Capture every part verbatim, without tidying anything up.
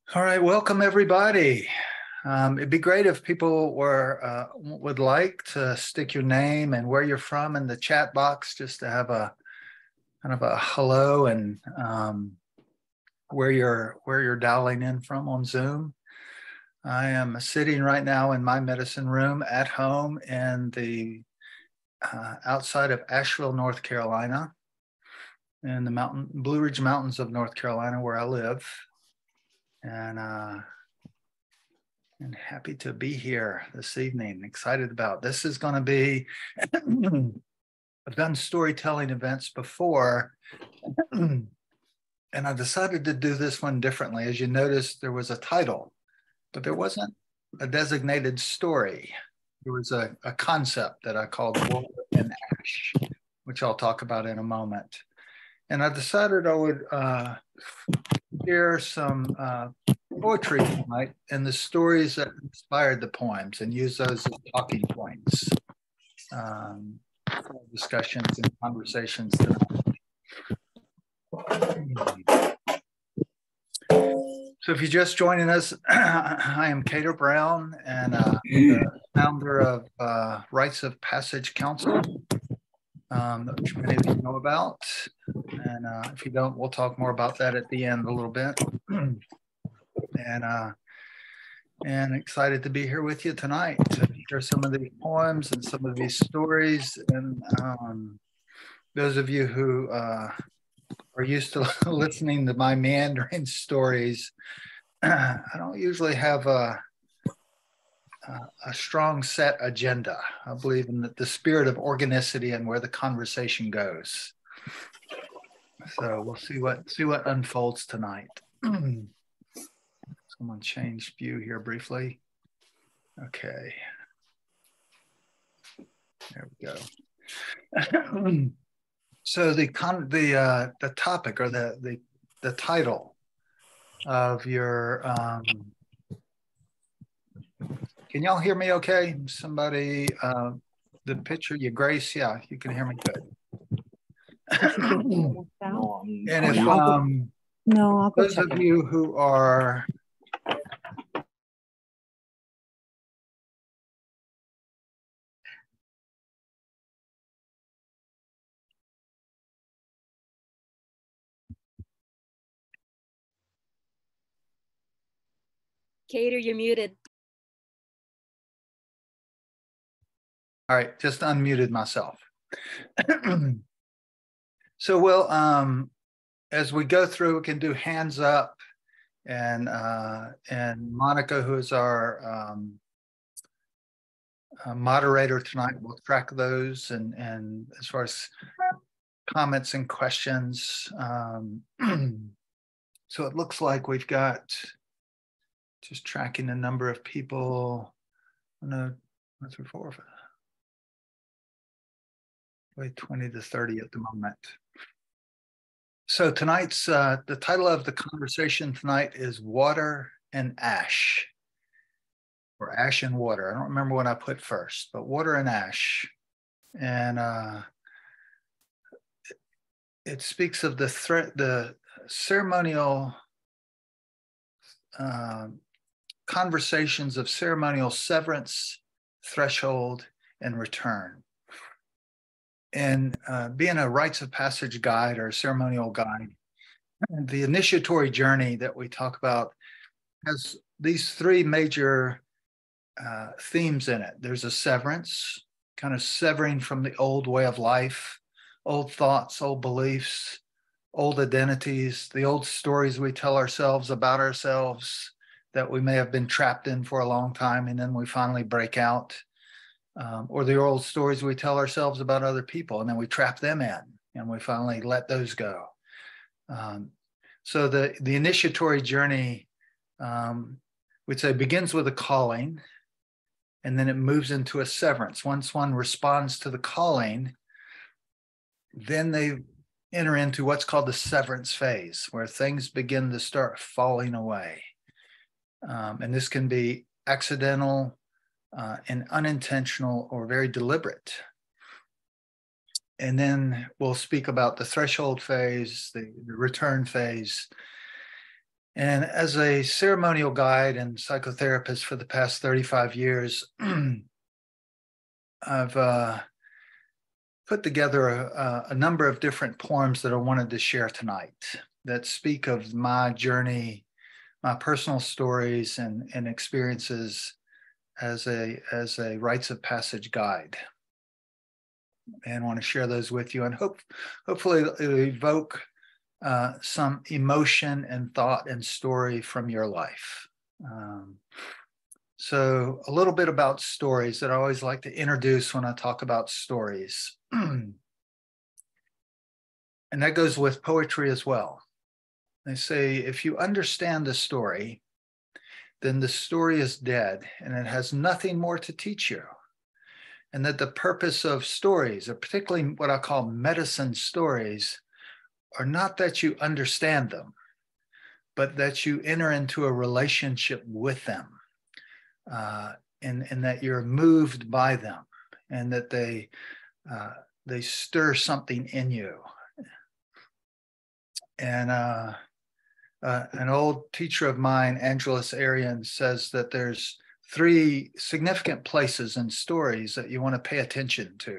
All right, welcome everybody. Um, it'd be great if people were uh, would like to stick your name and where you're from in the chat box, just to have a kind of a hello and um, where you're where you're dialing in from on Zoom. I am sitting right now in my medicine room at home in the uh, outside of Asheville, North Carolina, in the mountain Blue Ridge Mountains of North Carolina, where I live, and. Uh, And happy to be here this evening. Excited about this. Is going to be, I've done storytelling events before, and I decided to do this one differently. As you noticed, there was a title, but there wasn't a designated story. There was a, a concept that I called Water and Ash, which I'll talk about in a moment. And I decided I would uh, share some uh, poetry tonight and the stories that inspired the poems, and use those as talking points um, for discussions and conversations tonight. So if you're just joining us, I am Kedar Brown, and uh, the founder of uh, Rites of Passage Council, um, which many of you know about. And uh, if you don't, we'll talk more about that at the end a little bit. and uh, and excited to be here with you tonight to share some of these poems and some of these stories. And um, those of you who uh, are used to listening to my meandering stories, I don't usually have a, a strong set agenda. I believe in the, the spirit of organicity and where the conversation goes. So we'll see what see what unfolds tonight. Someone change view here briefly. Okay. There we go. So the con the uh, the topic, or the the the title of your um, can y'all hear me okay? Somebody uh, the picture, you Grace, yeah, you can hear me good. And if um no, I'll go those check of it. you who are Kedar, you're muted. all right, just unmuted myself. So we'll um as we go through, we can do hands up, and uh and Monica, who is our um uh, moderator tonight, will track those, and and as far as comments and questions. Um so it looks like we've got, just tracking the number of people. No, one, three, four, five. Wait, twenty to thirty at the moment. So tonight's, uh, the title of the conversation tonight is Water and Ash, or Ash and Water. I don't remember what I put first, but Water and Ash. And uh, it, it speaks of the threat, the ceremonial uh, conversations of ceremonial severance, threshold, and return. And uh, being a rites of passage guide or ceremonial guide, the initiatory journey that we talk about has these three major uh, themes in it. There's a severance, kind of severing from the old way of life, old thoughts, old beliefs, old identities, the old stories we tell ourselves about ourselves that we may have been trapped in for a long time, and then we finally break out. Um, or the old stories we tell ourselves about other people, and then we trap them in, and we finally let those go. Um, so the, the initiatory journey, um, we'd say, begins with a calling, and then it moves into a severance. Once one responds to the calling, then they enter into what's called the severance phase, where things begin to start falling away. Um, and this can be accidental, Uh, and unintentional, or very deliberate. And then we'll speak about the threshold phase, the, the return phase. And as a ceremonial guide and psychotherapist for the past thirty-five years, I've uh, put together a, a number of different poems that I wanted to share tonight that speak of my journey, my personal stories and, and experiences as a, as a rites of passage guide. And I want to share those with you and hope, hopefully it'll evoke uh, some emotion and thought and story from your life. Um, so a little bit about stories that I always like to introduce when I talk about stories. And that goes with poetry as well. They say, if you understand the story, then the story is dead and it has nothing more to teach you. And that the purpose of stories, or particularly what I call medicine stories, are not that you understand them, but that you enter into a relationship with them, uh, and, and that you're moved by them, and that they, uh, they stir something in you. And uh, uh, an old teacher of mine, Angelus Arian, says that there's three significant places in stories that you want to pay attention to.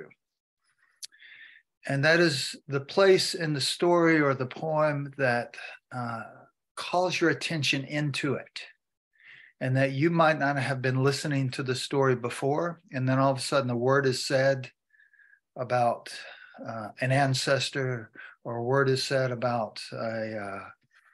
And that is the place in the story or the poem that uh, calls your attention into it. And that you might not have been listening to the story before. And then all of a sudden the word is said about uh, an ancestor, or a word is said about a, uh,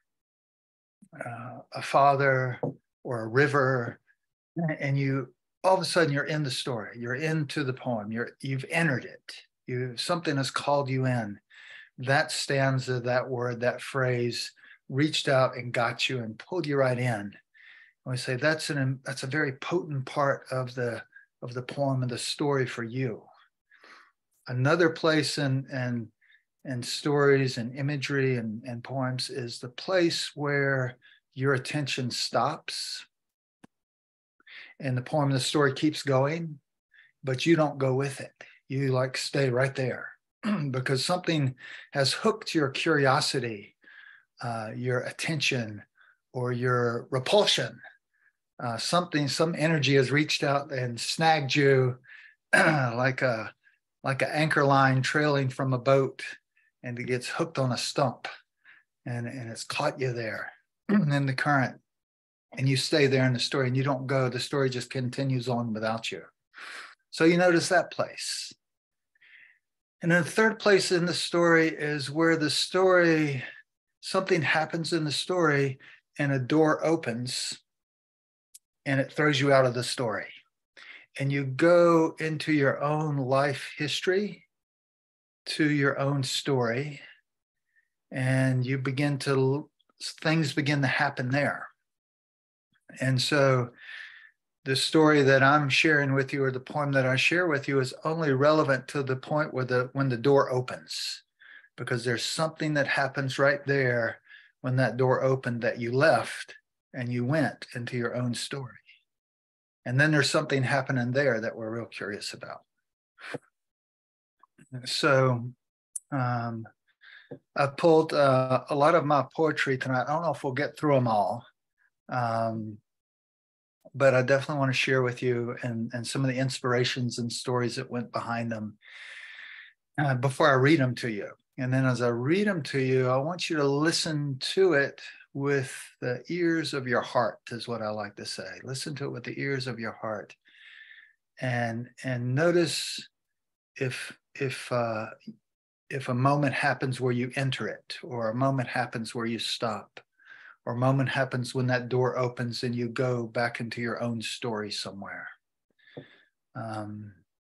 uh, a father or a river. And you, all of a sudden you're in the story, you're into the poem, you're, you've entered it. You, something has called you in. That stanza, that word, that phrase reached out and got you and pulled you right in. And we say that's an that's a very potent part of the of the poem and the story for you. Another place in in, in stories and imagery and, and poems is the place where your attention stops and the poem, the story keeps going, but you don't go with it. You like stay right there because something has hooked your curiosity, uh, your attention, or your repulsion. Uh, something, some energy has reached out and snagged you like a like an anchor line trailing from a boat, and it gets hooked on a stump, and, and it's caught you there in the current, and you stay there in the story, and you don't go. The story just continues on without you. So you notice that place. And then the third place in the story is where the story, something happens in the story and a door opens and it throws you out of the story. And you go into your own life history, to your own story, and you begin to, things begin to happen there. And so the story that I'm sharing with you, or the poem that I share with you, is only relevant to the point where the when the door opens, because there's something that happens right there when that door opened that you left and you went into your own story. And then there's something happening there that we're real curious about. So um, I pulled uh, a lot of my poetry tonight. I don't know if we'll get through them all. Um, but I definitely want to share with you and, and some of the inspirations and stories that went behind them uh, before I read them to you. And then as I read them to you, I want you to listen to it with the ears of your heart, is what I like to say. Listen to it with the ears of your heart. And, and notice if, if, uh, if a moment happens where you enter it, or a moment happens where you stop, or a moment happens when that door opens and you go back into your own story somewhere. Um,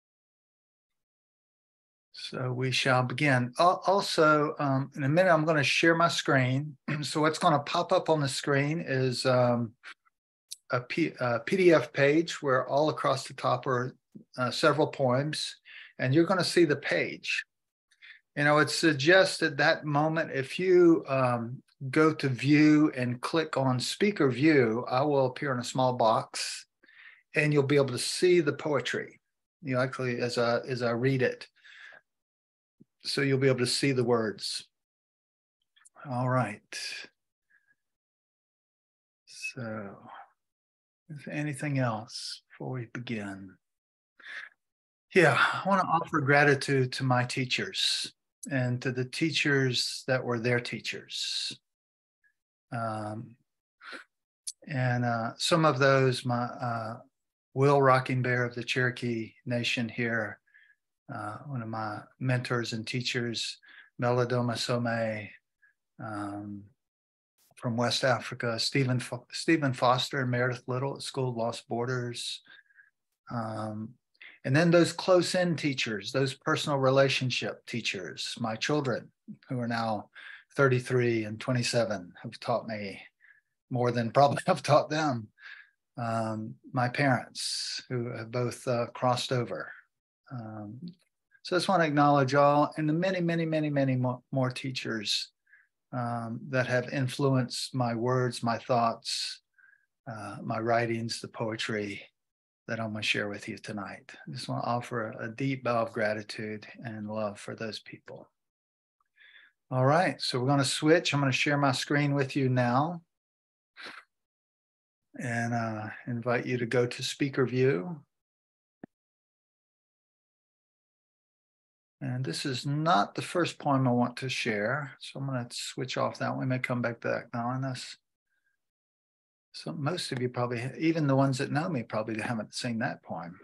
so we shall begin. Also, um, in a minute, I'm going to share my screen. So what's going to pop up on the screen is um, a, P a P D F page where all across the top are uh, several poems, and you're going to see the page. And I would suggest at that moment, if you um, go to view and click on speaker view, I will appear in a small box and you'll be able to see the poetry. You know, actually, as I, as I read it. So you'll be able to see the words. All right. Anything else before we begin? Yeah, I want to offer gratitude to my teachers and to the teachers that were their teachers. Um, and uh, some of those, my uh, Will Rocking Bear of the Cherokee Nation here, uh, one of my mentors and teachers, Melodoma Some, um, from West Africa, Stephen, Fo- Stephen Foster and Meredith Little at School of Lost Borders. Um, and then those close-in teachers, those personal relationship teachers, my children who are now thirty-three and twenty-seven have taught me more than probably I've taught them. Um, my parents who have both uh, crossed over. Um, so I just want to acknowledge all and the many, many, many, many more, more teachers um, that have influenced my words, my thoughts, uh, my writings, the poetry that I'm going to share with you tonight. I just want to offer a, a deep bow of gratitude and love for those people. All right, so we're going to switch. I'm going to share my screen with you now and uh, invite you to go to speaker view. And this is not the first poem I want to share, so I'm going to switch off that. We may come back to that now on this. So most of you probably, even the ones that know me, probably haven't seen that poem.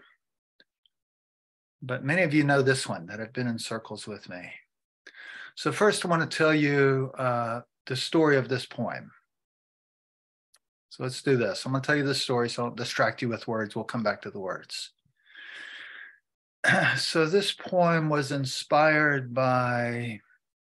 But many of you know this one that have been in circles with me. So first I want to tell you uh, the story of this poem. So let's do this. I'm going to tell you this story so I don't distract you with words. We'll come back to the words. So this poem was inspired by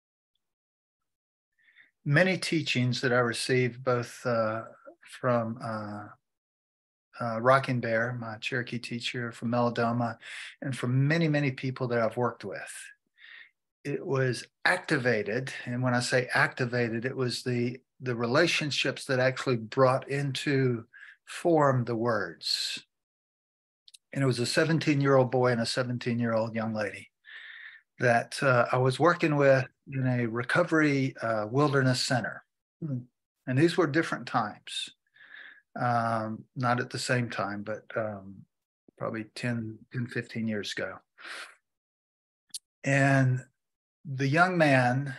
many teachings that I received both uh, from uh, uh, Rocking Bear, my Cherokee teacher, from Melodoma, and from many, many people that I've worked with. It was activated, and when I say activated, it was the, the relationships that actually brought into form the words. And it was a seventeen-year-old boy and a seventeen-year-old young lady that uh, I was working with in a recovery uh, wilderness center. And these were different times, um, not at the same time, but um, probably ten, fifteen years ago. And the young man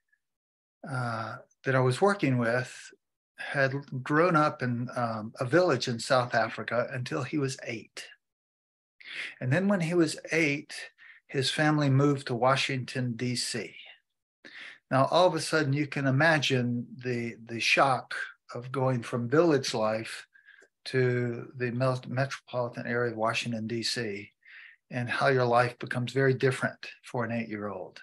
uh, that I was working with had grown up in um, a village in South Africa until he was eight. And then when he was eight, his family moved to Washington, D C. Now, all of a sudden, you can imagine the, the shock of going from village life to the metropolitan area of Washington, D C, and how your life becomes very different for an eight-year-old.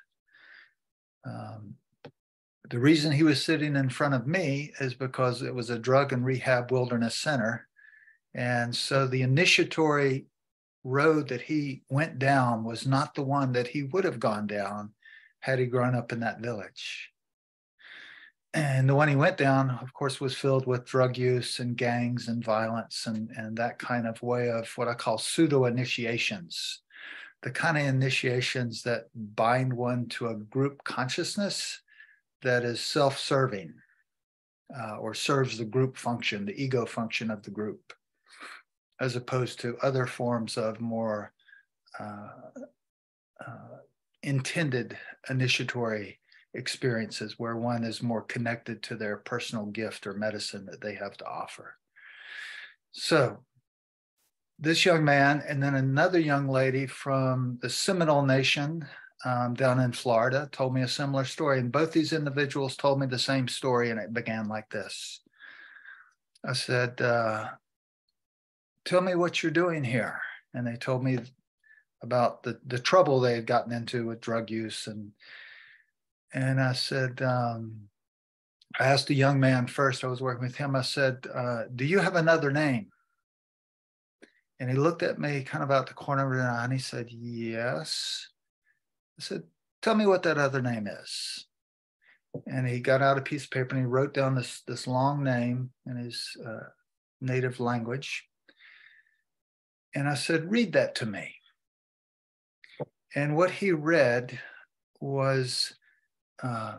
Um, the reason he was sitting in front of me is because it was a drug and rehab wilderness center. And so the initiatory road that he went down was not the one that he would have gone down had he grown up in that village. And the one he went down, of course, was filled with drug use and gangs and violence and, and that kind of way of what I call pseudo-initiations, the kind of initiations that bind one to a group consciousness that is self-serving uh, or serves the group function, the ego function of the group, as opposed to other forms of more uh, uh, intended initiatory experiences where one is more connected to their personal gift or medicine that they have to offer. So this young man and then another young lady from the Seminole Nation um, down in Florida told me a similar story. And both these individuals told me the same story, and it began like this. I said, uh, tell me what you're doing here. And they told me about the, the trouble they had gotten into with drug use. And, and I said, um, I asked the young man first, I was working with him, I said, uh, do you have another name? And he looked at me kind of out the corner of his eye and he said, yes. I said, tell me what that other name is. And he got out a piece of paper and he wrote down this, this long name in his uh, native language. And I said, read that to me. And what he read was uh,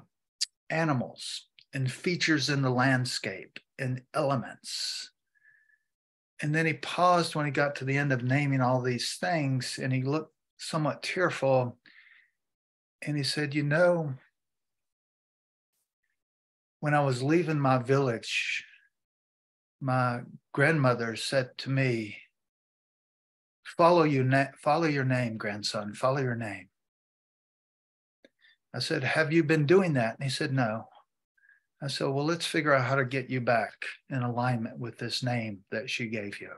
animals and features in the landscape and elements. And then he paused when he got to the end of naming all these things, and he looked somewhat tearful. And he said, you know, when I was leaving my village, my grandmother said to me, follow, you na- follow your name, grandson, follow your name. I said, have you been doing that? And he said, no. I said, well, let's figure out how to get you back in alignment with this name that she gave you.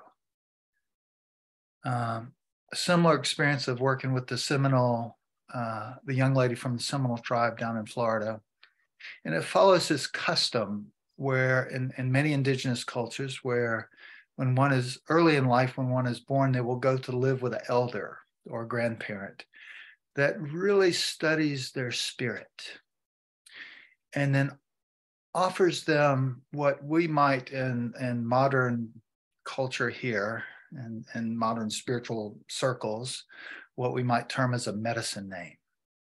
Um, a similar experience of working with the Seminole, uh, the young lady from the Seminole tribe down in Florida. And it follows this custom where in, in many indigenous cultures, where when one is early in life, when one is born, they will go to live with an elder or a grandparent that really studies their spirit and then offers them what we might in, in modern culture here and, and modern spiritual circles, what we might term as a medicine name.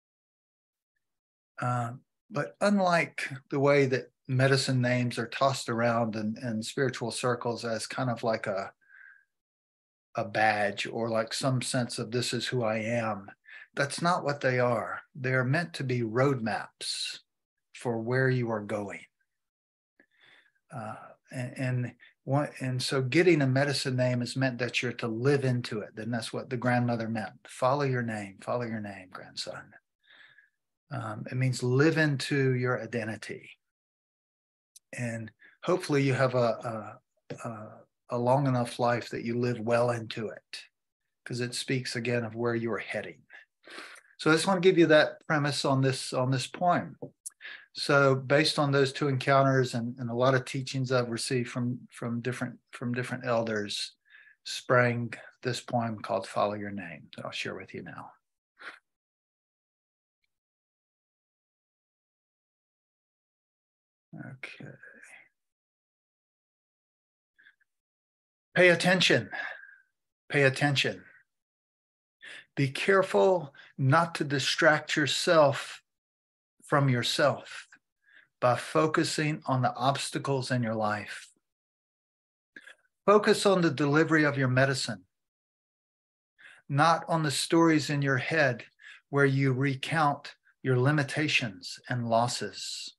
Uh, but unlike the way that medicine names are tossed around in, in spiritual circles as kind of like a, a badge or like some sense of this is who I am, that's not what they are. They're meant to be roadmaps for where you are going. Uh, and, and, one, and so getting a medicine name is meant that you're to live into it. Then that's what the grandmother meant. Follow your name, follow your name, grandson. Um, it means live into your identity. And hopefully you have a, a, a, a long enough life that you live well into it, because it speaks again of where you're heading. So I just want to give you that premise on this, on this poem. So based on those two encounters and, and a lot of teachings I've received from, from, different, from different elders, sprang this poem called Follow Your Name that I'll share with you now. Okay. Pay attention. Pay attention. Be careful not to distract yourself from yourself by focusing on the obstacles in your life. Focus on the delivery of your medicine, not on the stories in your head where you recount your limitations and losses.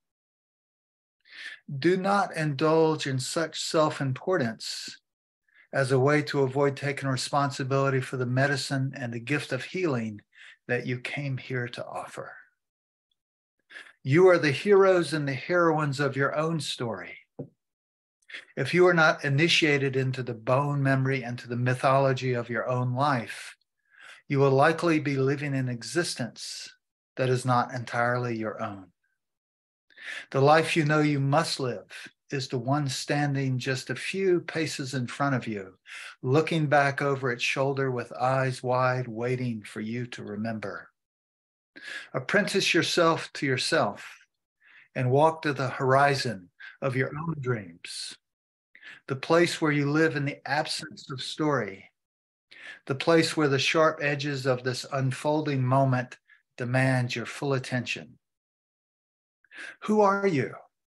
Do not indulge in such self-importance as a way to avoid taking responsibility for the medicine and the gift of healing that you came here to offer. You are the heroes and the heroines of your own story. If you are not initiated into the bone memory and to the mythology of your own life, you will likely be living an existence that is not entirely your own. The life you know you must live is the one standing just a few paces in front of you, looking back over its shoulder with eyes wide, waiting for you to remember. Apprentice yourself to yourself and walk to the horizon of your own dreams, the place where you live in the absence of story, the place where the sharp edges of this unfolding moment demand your full attention. Who are you?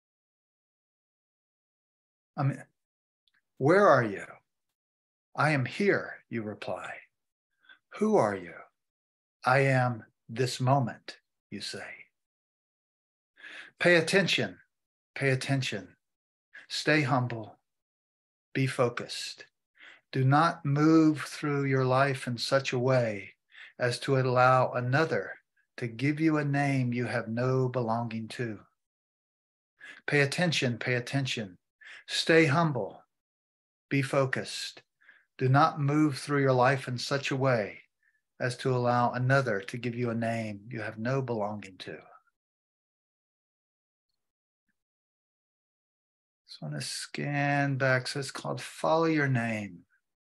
I mean, where are you? I am here, you reply. Who are you? I am this moment, you say. Pay attention, pay attention. Stay humble, be focused. Do not move through your life in such a way as to allow another to give you a name you have no belonging to. Pay attention, pay attention. Stay humble, be focused. Do not move through your life in such a way as to allow another to give you a name you have no belonging to. So I want to scan back. So it's called Follow Your Name.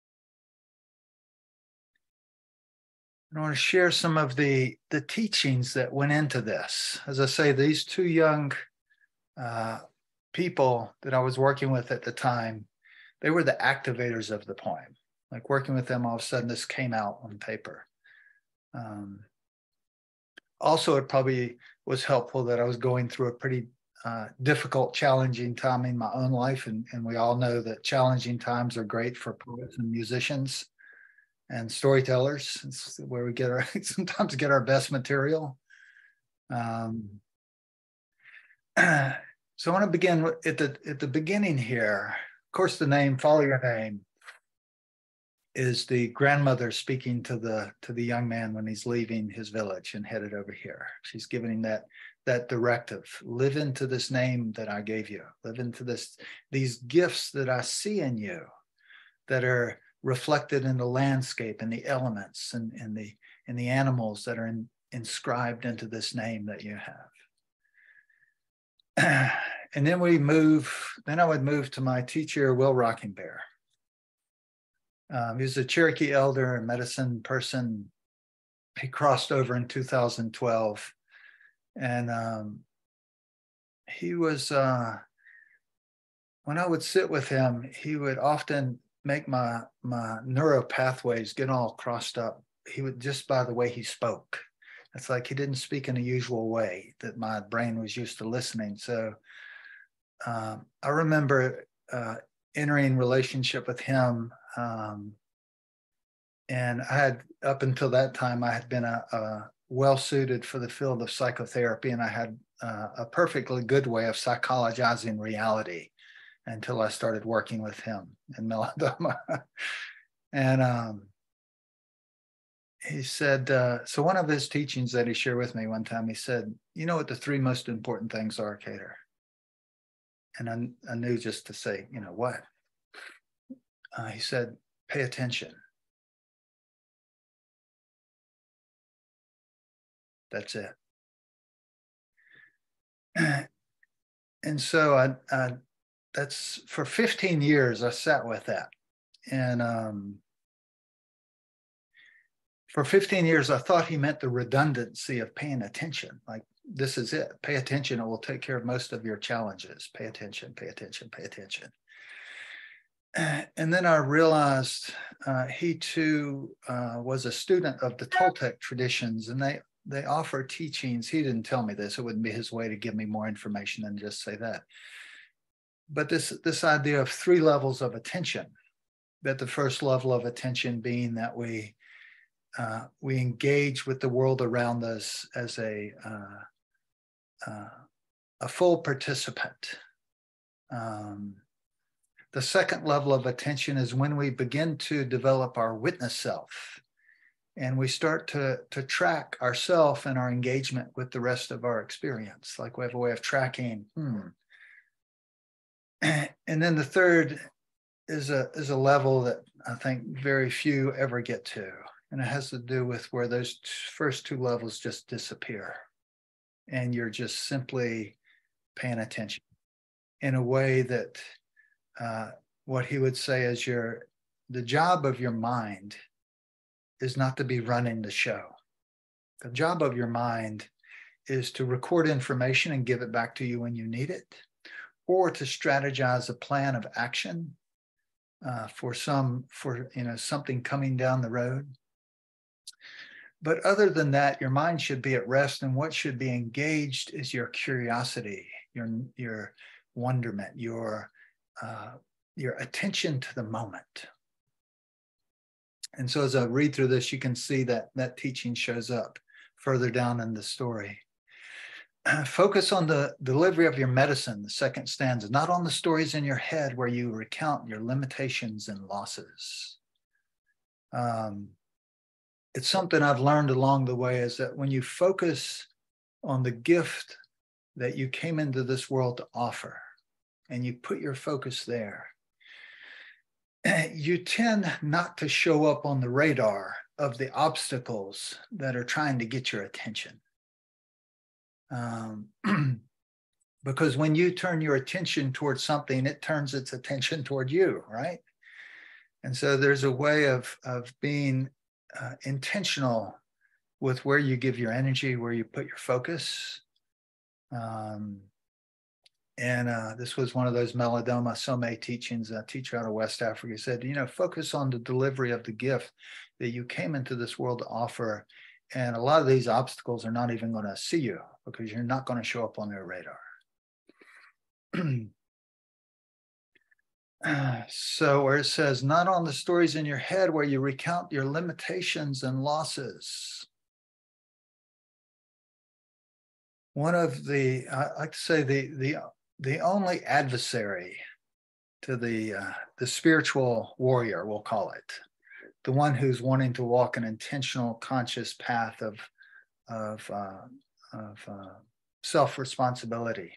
I want to share some of the, the teachings that went into this. As I say, these two young uh, people that I was working with at the time, they were the activators of the poem. Like working with them, all of a sudden this came out on paper. Um, also, it probably was helpful that I was going through a pretty uh, difficult, challenging time in my own life. And, and we all know that challenging times are great for poets and musicians and storytellers. It's where we get our sometimes get our best material. Um, so I want to begin at the at the beginning here. Of course, the name "Follow Your Name" is the grandmother speaking to the to the young man when he's leaving his village and headed over here. She's giving him that that directive: live into this name that I gave you. Live into this these gifts that I see in you, that are reflected in the landscape and the elements and, and the and the animals that are in, inscribed into this name that you have. And then we move. Then I would move to my teacher, Will Rocking Bear. Um, he was a Cherokee elder and medicine person. He crossed over in two thousand twelve, and um, he was. Uh, when I would sit with him, he would often make my my neuro pathways get all crossed up. He would, just by the way he spoke. It's like he didn't speak in a usual way that my brain was used to listening. So um, I remember uh, entering relationship with him. Um, and I had, up until that time, I had been a, a well-suited for the field of psychotherapy, and I had uh, a perfectly good way of psychologizing reality until I started working with him in melodrama. And um, he said, uh, so one of his teachings that he shared with me one time, he said, you know what the three most important things are, Kedar? And I, I knew just to say, you know what? Uh, he said, pay attention. That's it. And so I, I that's for fifteen years I sat with that. And um, for fifteen years, I thought he meant the redundancy of paying attention. Like, this is it. Pay attention. It will take care of most of your challenges. Pay attention, pay attention, pay attention. And then I realized uh, he too uh, was a student of the Toltec traditions, and they they offer teachings. He didn't tell me this. It wouldn't be his way to give me more information than just say that. But this this idea of three levels of attention, that the first level of attention being that we uh, we engage with the world around us as a uh, uh, a full participant. Um, the second level of attention is when we begin to develop our witness self, and we start to to track ourself and our engagement with the rest of our experience. Like, we have a way of tracking. Hmm. And then the third is a is a level that I think very few ever get to, and it has to do with where those first two levels just disappear, and you're just simply paying attention in a way that uh, what he would say is your the job of your mind is not to be running the show. The job of your mind is to record information and give it back to you when you need it, or to strategize a plan of action uh, for some for you know something coming down the road. But other than that, your mind should be at rest, and what should be engaged is your curiosity, your your wonderment, your uh, your attention to the moment. And so as I read through this, you can see that that teaching shows up further down in the story. Focus on the delivery of your medicine, the second stanza, not on the stories in your head where you recount your limitations and losses. Um, it's something I've learned along the way, is that when you focus on the gift that you came into this world to offer, and you put your focus there, you tend not to show up on the radar of the obstacles that are trying to get your attention. Um, because when you turn your attention towards something, it turns its attention toward you, right? And so there's a way of, of being uh, intentional with where you give your energy, where you put your focus. Um, and uh, this was one of those Melodrama Some teachings. A teacher out of West Africa said, you know, focus on the delivery of the gift that you came into this world to offer. And a lot of these obstacles are not even going to see you, because you're not going to show up on their radar. So where it says, not on the stories in your head where you recount your limitations and losses. One of the, I like to say the, the, the only adversary to the, uh, the spiritual warrior, we'll call it, the one who's wanting to walk an intentional, conscious path of, of, uh, of uh, self-responsibility,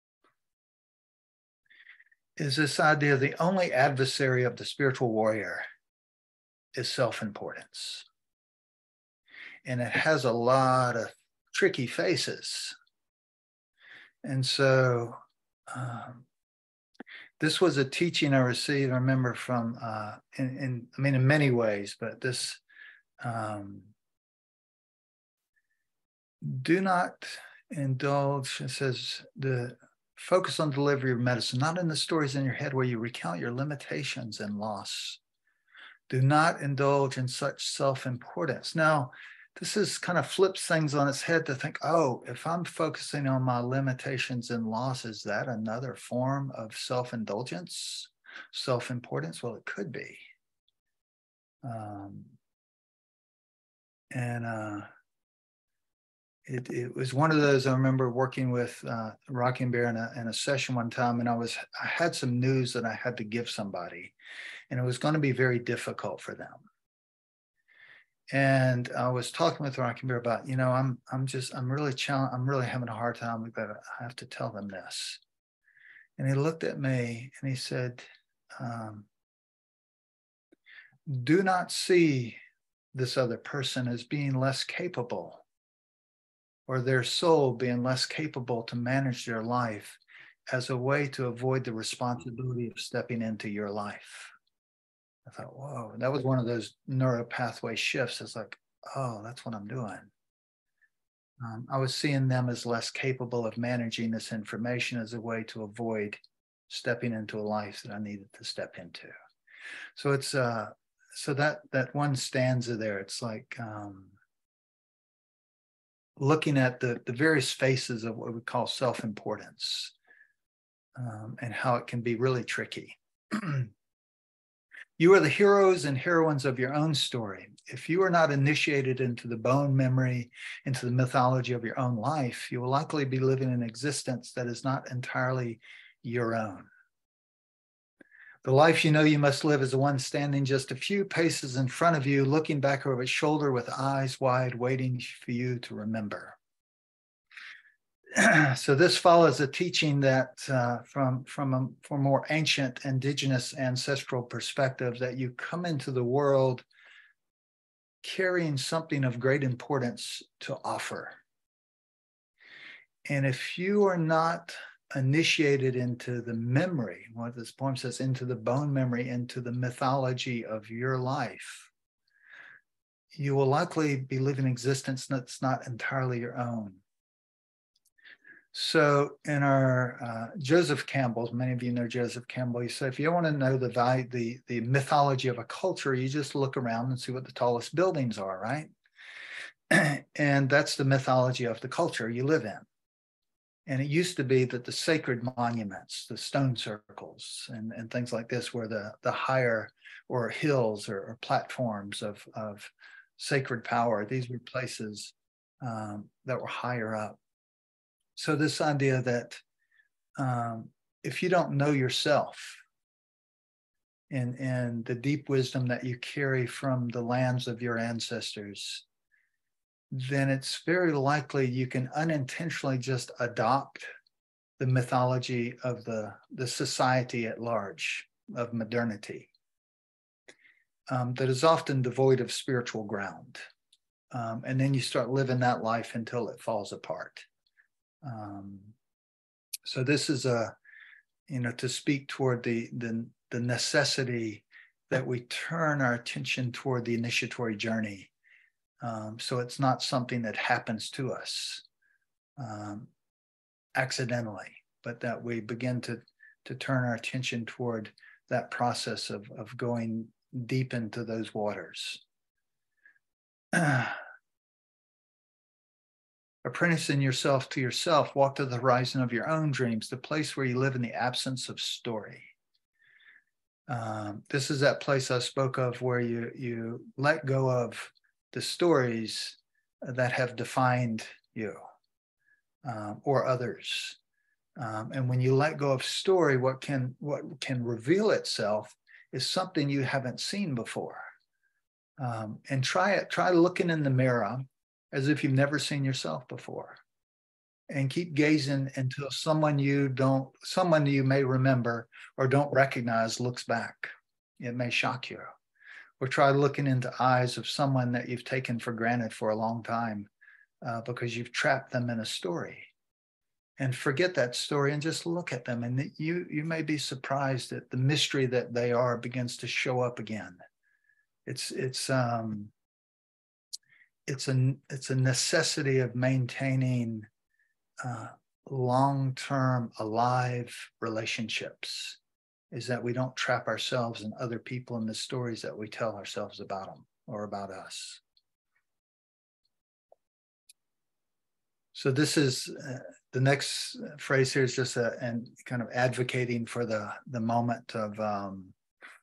is this idea the only adversary of the spiritual warrior is self-importance. And it has a lot of tricky faces. And so um, this was a teaching I received, I remember from, uh, in, in, I mean, in many ways, but this, um, do not indulge, it says, the focus on delivery of medicine, not in the stories in your head where you recount your limitations and loss. Do not indulge in such self-importance. Now, this is kind of flips things on its head to think, oh, if I'm focusing on my limitations and loss, is that another form of self-indulgence, self-importance? Well, it could be. Um, and uh, it, it was one of those, I remember working with uh, Rocking Bear in a, in a session one time, and I was, I had some news that I had to give somebody, and it was going to be very difficult for them. And I was talking with Rocking Bear about, you know, I'm, I'm just, I'm really challenged. I'm really having a hard time, but I have to tell them this. And he looked at me and he said, um, do not see this other person as being less capable or their soul being less capable to manage their life as a way to avoid the responsibility of stepping into your life. I thought, whoa, that was one of those neuro pathway shifts. It's like, oh, that's what I'm doing. Um, I was seeing them as less capable of managing this information as a way to avoid stepping into a life that I needed to step into. So it's, uh, so that, that one stanza there, it's like um, looking at the, the various faces of what we call self-importance um, and how it can be really tricky. You are the heroes and heroines of your own story. If you are not initiated into the bone memory, into the mythology of your own life, you will likely be living an existence that is not entirely your own. The life you know you must live is the one standing just a few paces in front of you, looking back over its shoulder with eyes wide, waiting for you to remember. So this follows a teaching that uh, from, from a from more ancient indigenous ancestral perspective, that you come into the world carrying something of great importance to offer. And if you are not initiated into the memory, what this poem says, into the bone memory, into the mythology of your life, you will likely be living existence that's not entirely your own. So in our uh, Joseph Campbell, many of you know Joseph Campbell, he said, if you want to know the value, the, the mythology of a culture, you just look around and see what the tallest buildings are, right? And that's the mythology of the culture you live in. And it used to be that the sacred monuments, the stone circles and, and things like this were the, the higher or hills or, or platforms of, of sacred power. These were places um, that were higher up. So this idea that um, if you don't know yourself and, and the deep wisdom that you carry from the lands of your ancestors, then it's very likely you can unintentionally just adopt the mythology of the, the society at large, of modernity, um, that is often devoid of spiritual ground. Um, and then you start living that life until it falls apart. Um, so this is a, you know, to speak toward the, the, the necessity that we turn our attention toward the initiatory journey. Um, so it's not something that happens to us um, accidentally, but that we begin to, to turn our attention toward that process of, of going deep into those waters. Apprenticing yourself to yourself, walk to the horizon of your own dreams, the place where you live in the absence of story. Um, this is that place I spoke of where you, you let go of the stories that have defined you um, or others. Um, and when you let go of story, what can, what can reveal itself is something you haven't seen before. Um, and try it, try looking in the mirror as if you've never seen yourself before. And keep gazing until someone you don't, someone you may remember or don't recognize looks back. It may shock you. Or try looking into eyes of someone that you've taken for granted for a long time uh, because you've trapped them in a story. And forget that story and just look at them. And you, you may be surprised that the mystery that they are begins to show up again. It's, it's, um, it's, a, it's a necessity of maintaining Uh, long-term alive relationships, is that we don't trap ourselves and other people in the stories that we tell ourselves about them or about us. So this is uh, the next phrase here is just a, and kind of advocating for the the moment of um,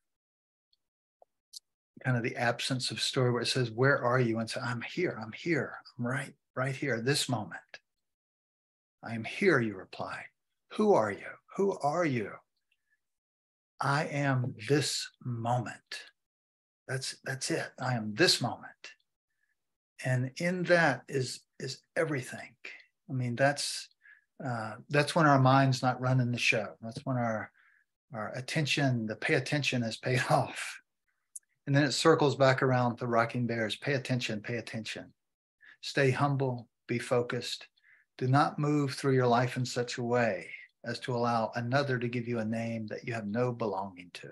kind of the absence of story, where it says, where are you? And say, I'm here, I'm here, I'm right, right here, this moment. I am here, you reply. Who are you? Who are you? I am this moment. That's, that's it. I am this moment. And in that is, is everything. I mean, that's, uh, that's when our mind's not running the show. That's when our, our attention, the pay attention has paid off. And then it circles back around the rocking bears. Pay attention, pay attention. Stay humble, be focused. Do not move through your life in such a way as to allow another to give you a name that you have no belonging to.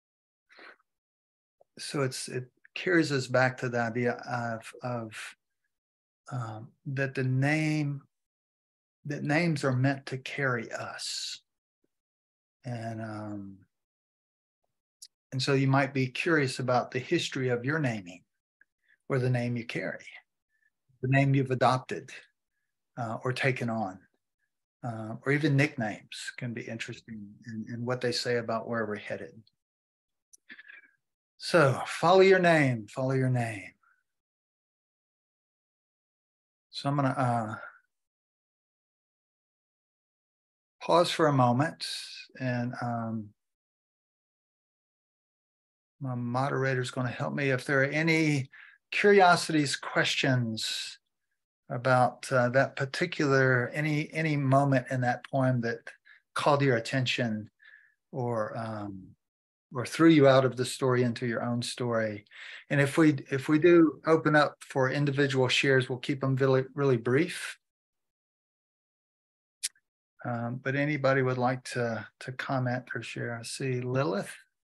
So it's, it carries us back to the idea of, of um, that the name, that names are meant to carry us. And, um, and so you might be curious about the history of your naming or the name you carry, the name you've adopted. Uh, or taken on, uh, or even nicknames can be interesting in, in what they say about where we're headed. So follow your name, follow your name. So I'm gonna uh, pause for a moment, and um, my moderator is going to help me if there are any curiosities, questions about uh, that particular, any any moment in that poem that called your attention or um, or threw you out of the story into your own story. And if we if we do open up for individual shares, we'll keep them really, really brief. Um, but anybody would like to, to comment or share? I see Lilith.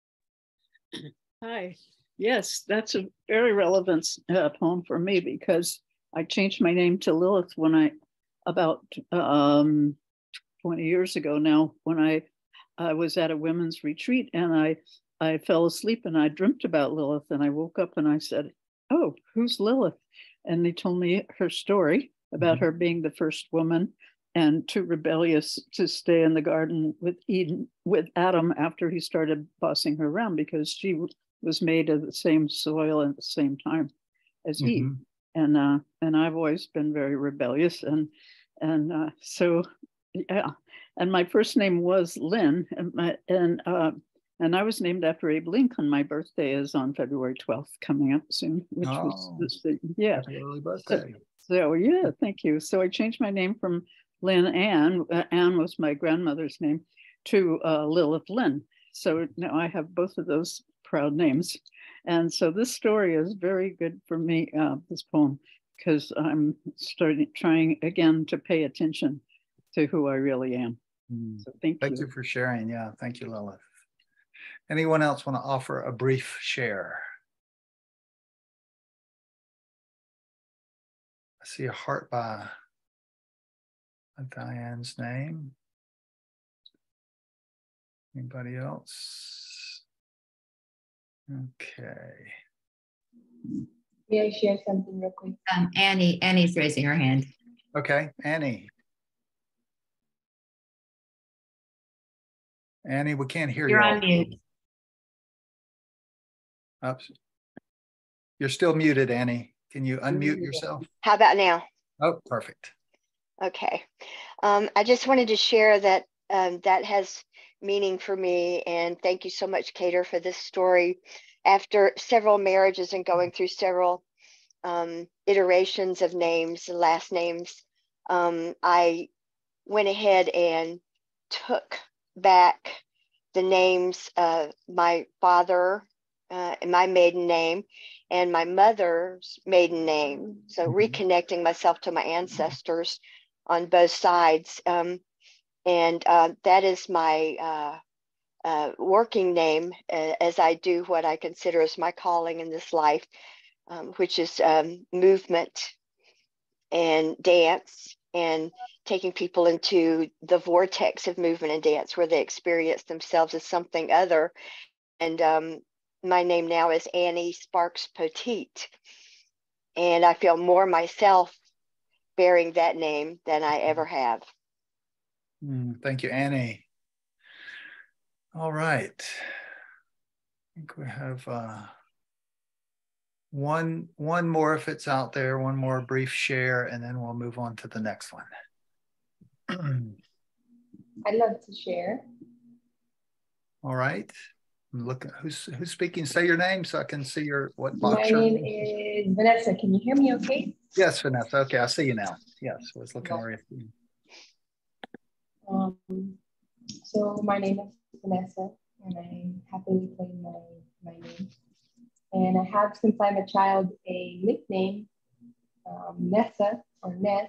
Hi. Yes, that's a very relevant uh, poem for me, because I changed my name to Lilith when I, about um, twenty years ago now, when I, I was at a women's retreat, and I, I fell asleep and I dreamt about Lilith, and I woke up and I said, oh, who's Lilith? And they told me her story about mm-hmm. her being the first woman and too rebellious to stay in the garden with Eden, with Adam, after he started bossing her around, because she was made of the same soil at the same time as mm-hmm. Eve. And uh, and I've always been very rebellious, and and uh, so yeah. And my first name was Lynn, and my, and uh, and I was named after Abe Lincoln. My birthday is on February twelfth, coming up soon, which oh, was this, yeah. Happy early birthday. So, so yeah, thank you. So I changed my name from Lynn Ann, uh, Ann was my grandmother's name, to uh, Lilith Lynn. So now I have both of those proud names. And so this story is very good for me, uh, this poem, because I'm starting trying again to pay attention to who I really am. Mm. So thank, thank you. Thank you for sharing. Yeah, thank you, Lilith. Anyone else want to offer a brief share? I see a heart by Diane's name. Anybody else? Okay. May I share something real quick? Um, Annie, Annie's raising her hand. Okay, Annie. Annie, we can't hear You're you on all. mute. Oops. You're still muted, Annie. Can you unmute yourself? How about now? Oh, perfect. Okay. Um, I just wanted to share that um, that has meaning for me. And thank you so much, Kedar, for this story. After several marriages and going through several um, iterations of names, last names, um, I went ahead and took back the names of my father, uh, my maiden name, and my mother's maiden name. So Mhm. reconnecting myself to my ancestors on both sides. Um, and uh, that is my uh, uh, working name uh, as I do what I consider as my calling in this life, um, which is um, movement and dance, and taking people into the vortex of movement and dance where they experience themselves as something other. And um, my name now is Annie Sparks Poteet. And I feel more myself bearing that name than I ever have. Mm, thank you, Annie. All right. I think we have uh, one one more if it's out there, one more brief share, and then we'll move on to the next one. I'd love to share. All right. I'm looking. Who's who's speaking? Say your name so I can see your what My box you're name in. is Vanessa. Can you hear me okay? Yes, Vanessa. Okay, I see you now. Yes, I was looking No. where you. Um, so my name is Vanessa, and I happily claim my, my name. And I have, since I'm a child, a nickname, um, Nessa or Ness.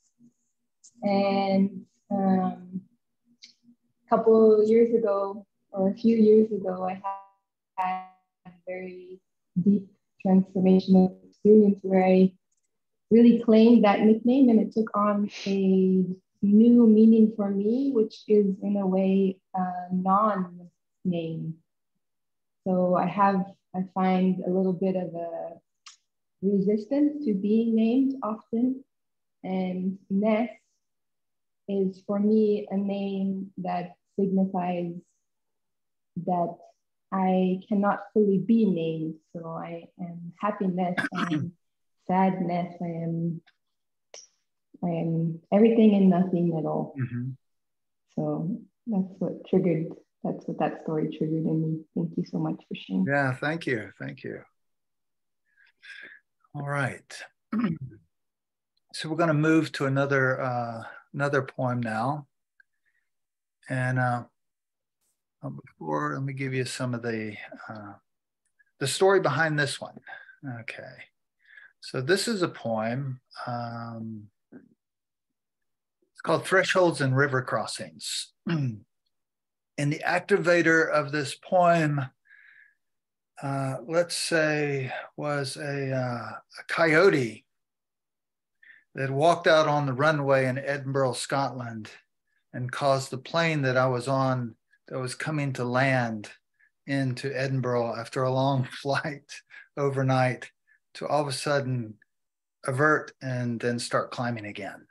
And um, a couple years ago, or a few years ago, I had a very deep transformational experience where I really claimed that nickname, and it took on a new meaning for me, which is in a way a non-name. So I have, I find a little bit of a resistance to being named often. And Ness is for me a name that signifies that I cannot fully be named. So I am happiness, I am sadness, I am I am everything and nothing at all. Mm-hmm. So that's what triggered, that's what that story triggered in me. Thank you so much for sharing. Yeah, thank you. Thank you. All right. So we're going to move to another uh, another poem now. And uh, before, let me give you some of the uh, the story behind this one. Okay. So this is a poem. Um, it's called Thresholds and River Crossings. And the activator of this poem, uh, let's say, was a, uh, a coyote that walked out on the runway in Edinburgh, Scotland, and caused the plane that I was on, that was coming to land into Edinburgh after a long flight overnight, to all of a sudden avert and then start climbing again.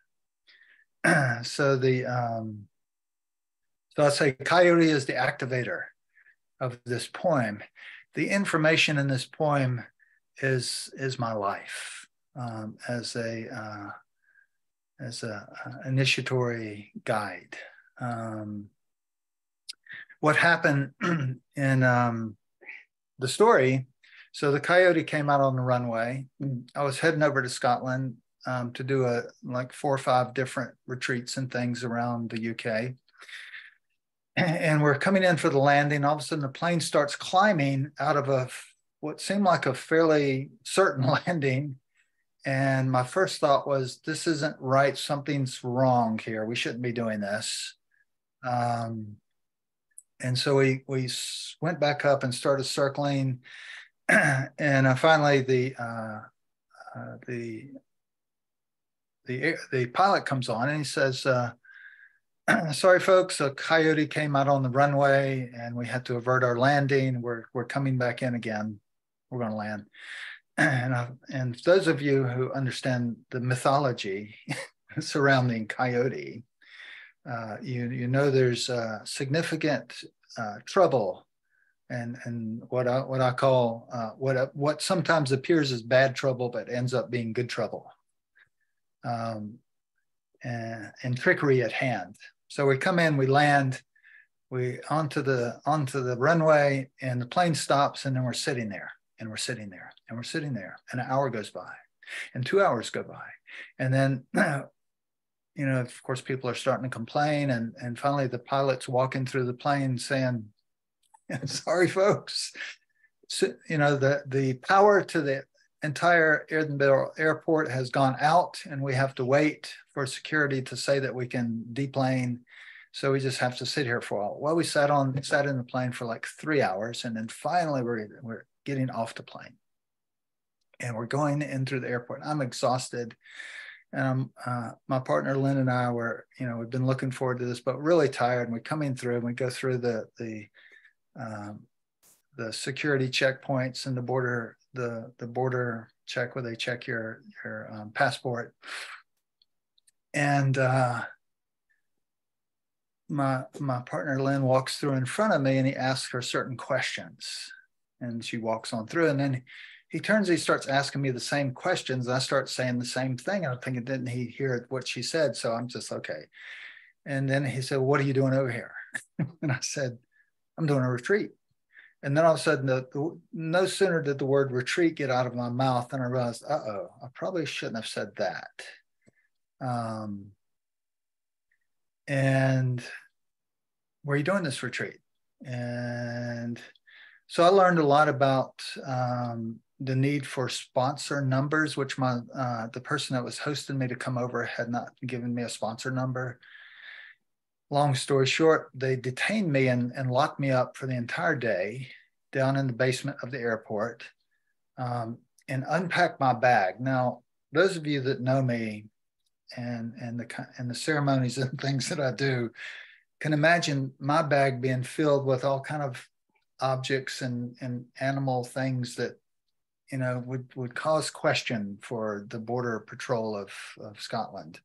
so the um, so I say coyote is the activator of this poem. The information in this poem is is my life um, as a uh, as a uh, initiatory guide. Um, what happened in um, the story? So the coyote came out on the runway. I was heading over to Scotland um, to do a like four or five different retreats and things around the U K. And we're coming in for the landing. All of a sudden, the plane starts climbing out of a what seemed like a fairly certain landing. And my first thought was, this isn't right. Something's wrong here. We shouldn't be doing this. Um, and so we we went back up and started circling. and uh, finally, the uh, uh, the the the pilot comes on and he says, uh, "Sorry, folks, a coyote came out on the runway, and we had to avert our landing. We're we're coming back in again. We're going to land." And I, and those of you who understand the mythology surrounding Coyote, uh, you you know there's uh, significant uh, trouble, and and what I what I call uh, what what sometimes appears as bad trouble but ends up being good trouble, um, and, and trickery at hand. So we come in, we land, we onto the onto the runway, and the plane stops, and then we're sitting there, and we're sitting there, and we're sitting there, and an hour goes by, and two hours go by, and then. You know, of course, people are starting to complain, and, and finally the pilot's walking through the plane saying, sorry, folks, so, you know, the, the power to the entire Edinburgh airport has gone out, and we have to wait for security to say that we can deplane. So we just have to sit here for a while. Well, we sat on, sat in the plane for like three hours, and then finally we're, we're getting off the plane. And we're going in through the airport. I'm exhausted. And uh, my partner Lynn and I were, you know, we've been looking forward to this, but really tired. And we come in through, and we go through the the um, the security checkpoints and the border the the border check where they check your your um, passport. And uh, my my partner Lynn walks through in front of me, and he asks her certain questions, and she walks on through, and then. He turns, he starts asking me the same questions. I start saying the same thing. I'm thinking, didn't he hear what she said? So I'm just, okay. And then he said, what are you doing over here? And I said, I'm doing a retreat. And then all of a sudden, the, the, no sooner did the word retreat get out of my mouth than I realized, uh-oh, I probably shouldn't have said that. Um, and where are you doing this retreat? And so I learned a lot about um, the need for sponsor numbers, which my uh, the person that was hosting me to come over had not given me a sponsor number. Long story short, they detained me and, and locked me up for the entire day down in the basement of the airport, um, and unpacked my bag. Now, those of you that know me and, and, the, and the ceremonies and things that I do can imagine my bag being filled with all kind of objects and, and animal things that, you know, would, would cause question for the border patrol of, of Scotland.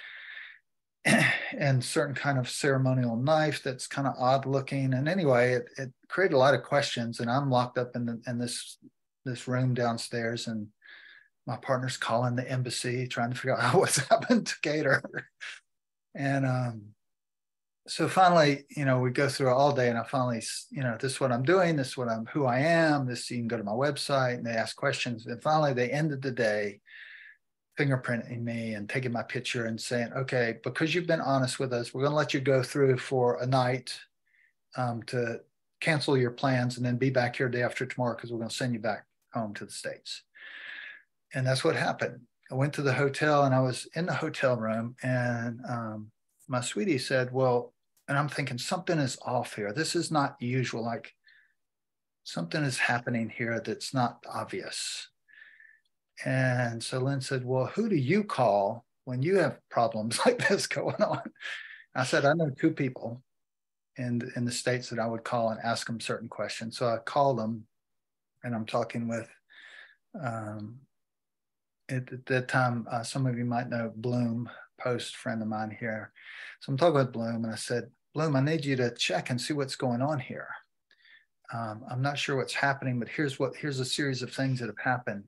And certain kind of ceremonial knife that's kind of odd looking. And anyway, it, it created a lot of questions, and I'm locked up in, the, in this, this room downstairs, and my partner's calling the embassy, trying to figure out what's happened to Kedar. And, um, so finally, you know, we go through it all day, and I finally, you know, this is what I'm doing. This is what I'm, who I am. This, you can go to my website, and they ask questions. And finally, they ended the day fingerprinting me and taking my picture and saying, okay, because you've been honest with us, we're going to let you go through for a night um, to cancel your plans, and then be back here day after tomorrow, because we're going to send you back home to the States. And that's what happened. I went to the hotel, and I was in the hotel room, and um, my sweetie said, well, and I'm thinking something is off here. This is not usual. Like something is happening here that's not obvious. And so Lynn said, well, who do you call when you have problems like this going on? I said, I know two people in, in the States that I would call and ask them certain questions. So I called them, and I'm talking with, um, at, at that time, uh, some of you might know Bloom, Post, friend of mine here. So I'm talking with Bloom, and I said, Bloom, I need you to check and see what's going on here. Um, I'm not sure what's happening, but here's what, here's a series of things that have happened.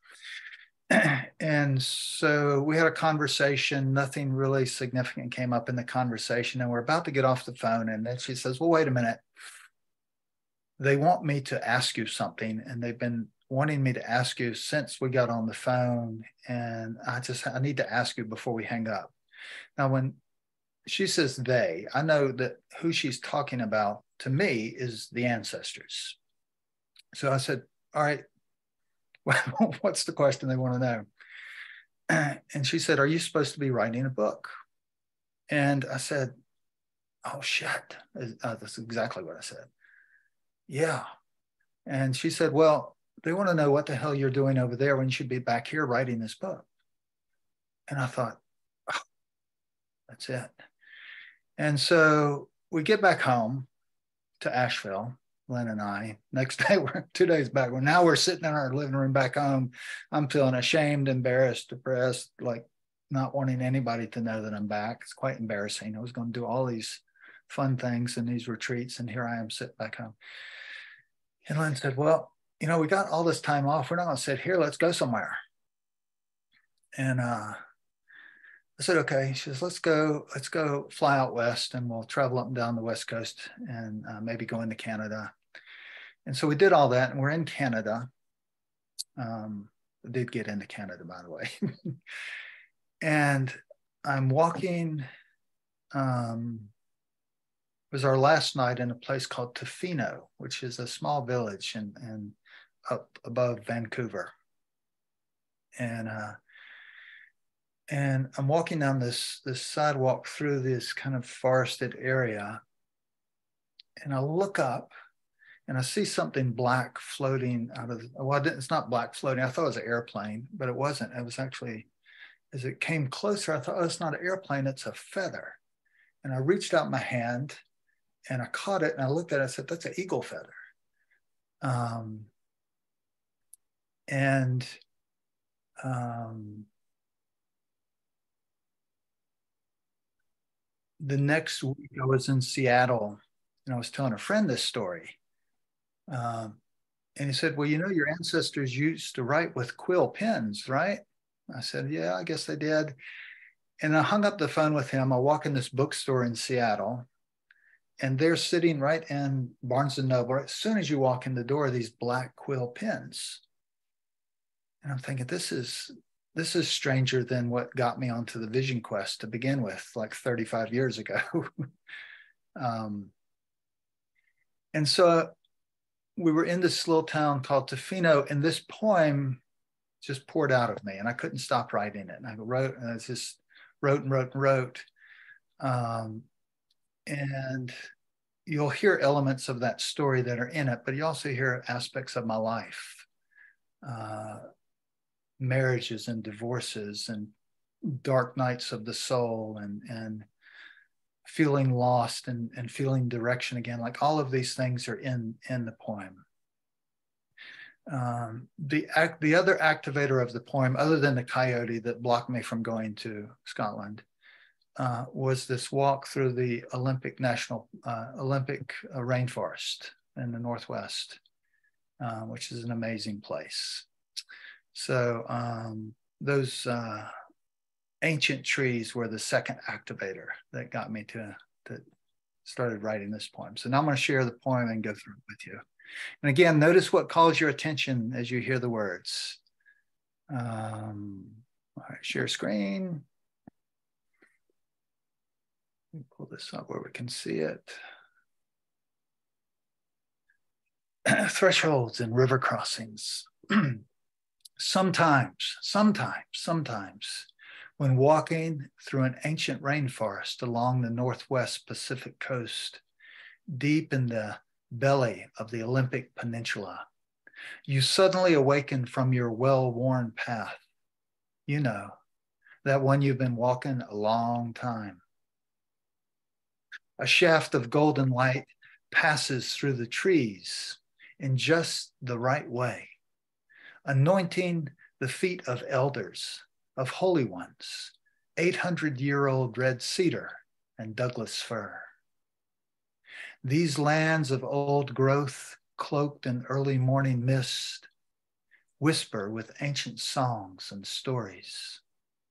And so we had a conversation. Nothing really significant came up in the conversation, and we're about to get off the phone. And then she says, well, wait a minute. They want me to ask you something, and they've been wanting me to ask you since we got on the phone. And I just, I need to ask you before we hang up. Now, when she says they, I know that who she's talking about to me is the ancestors. So I said, all right, well, what's the question they want to know? And she said, are you supposed to be writing a book? And I said, oh, shit. Uh, that's exactly what I said. Yeah. And she said, well, they want to know what the hell you're doing over there when you should be back here writing this book. And I thought, oh, that's it. And so we get back home to Asheville, Lynn and I. Next day, we're two days back. Well, now we're sitting in our living room back home. I'm feeling ashamed, embarrassed, depressed, like, not wanting anybody to know that I'm back. It's quite embarrassing. I was going to do all these fun things and these retreats, and here I am sitting back home. And Lynn said, well, you know, we got all this time off. We're not going to sit here. Let's go somewhere. And uh, I said, okay. She says, let's go, let's go fly out west, and we'll travel up and down the West Coast and uh, maybe go into Canada. And so we did all that, and we're in Canada. Um, I did get into Canada, by the way. And I'm walking, um, it was our last night in a place called Tofino, which is a small village in, in up above Vancouver. And uh, and I'm walking down this, this sidewalk through this kind of forested area, and I look up and I see something black floating out of, well, it's not black floating. I thought it was an airplane, but it wasn't. It was actually, as it came closer, I thought, oh, it's not an airplane, it's a feather. And I reached out my hand and I caught it, and I looked at it, I said, that's an eagle feather. Um, and um, the next week I was in Seattle, and I was telling a friend this story. Um, and he said, well, you know, your ancestors used to write with quill pens, right? I said, yeah, I guess they did. And I hung up the phone with him. I walk in this bookstore in Seattle, and they're sitting right in Barnes and Noble. As soon as you walk in the door, these black quill pens. And I'm thinking, this is, this is stranger than what got me onto the vision quest to begin with, like thirty-five years ago. um, and so we were in this little town called Tofino, and this poem just poured out of me, and I couldn't stop writing it. And I wrote, and I just wrote and wrote and wrote. Um, and you'll hear elements of that story that are in it, but you also hear aspects of my life, uh, marriages and divorces and dark nights of the soul, and, and feeling lost and, and feeling direction again. Like all of these things are in, in the poem. Um, the act, the other activator of the poem, other than the coyote that blocked me from going to Scotland, uh, was this walk through the Olympic National uh, Olympic uh, rainforest in the Northwest, uh, which is an amazing place. So um, those uh, ancient trees were the second activator that got me to, to started writing this poem. So now I'm going to share the poem and go through it with you. And again, notice what calls your attention as you hear the words. Um, all right, share screen. Let me pull this up where we can see it. Thresholds and river crossings. Sometimes, sometimes, sometimes, when walking through an ancient rainforest along the Northwest Pacific coast, deep in the belly of the Olympic Peninsula, you suddenly awaken from your well-worn path. You know, that one you've been walking a long time. A shaft of golden light passes through the trees in just the right way, anointing the feet of elders, of holy ones, eight hundred year old red cedar and Douglas fir. These lands of old growth, cloaked in early morning mist, whisper with ancient songs and stories.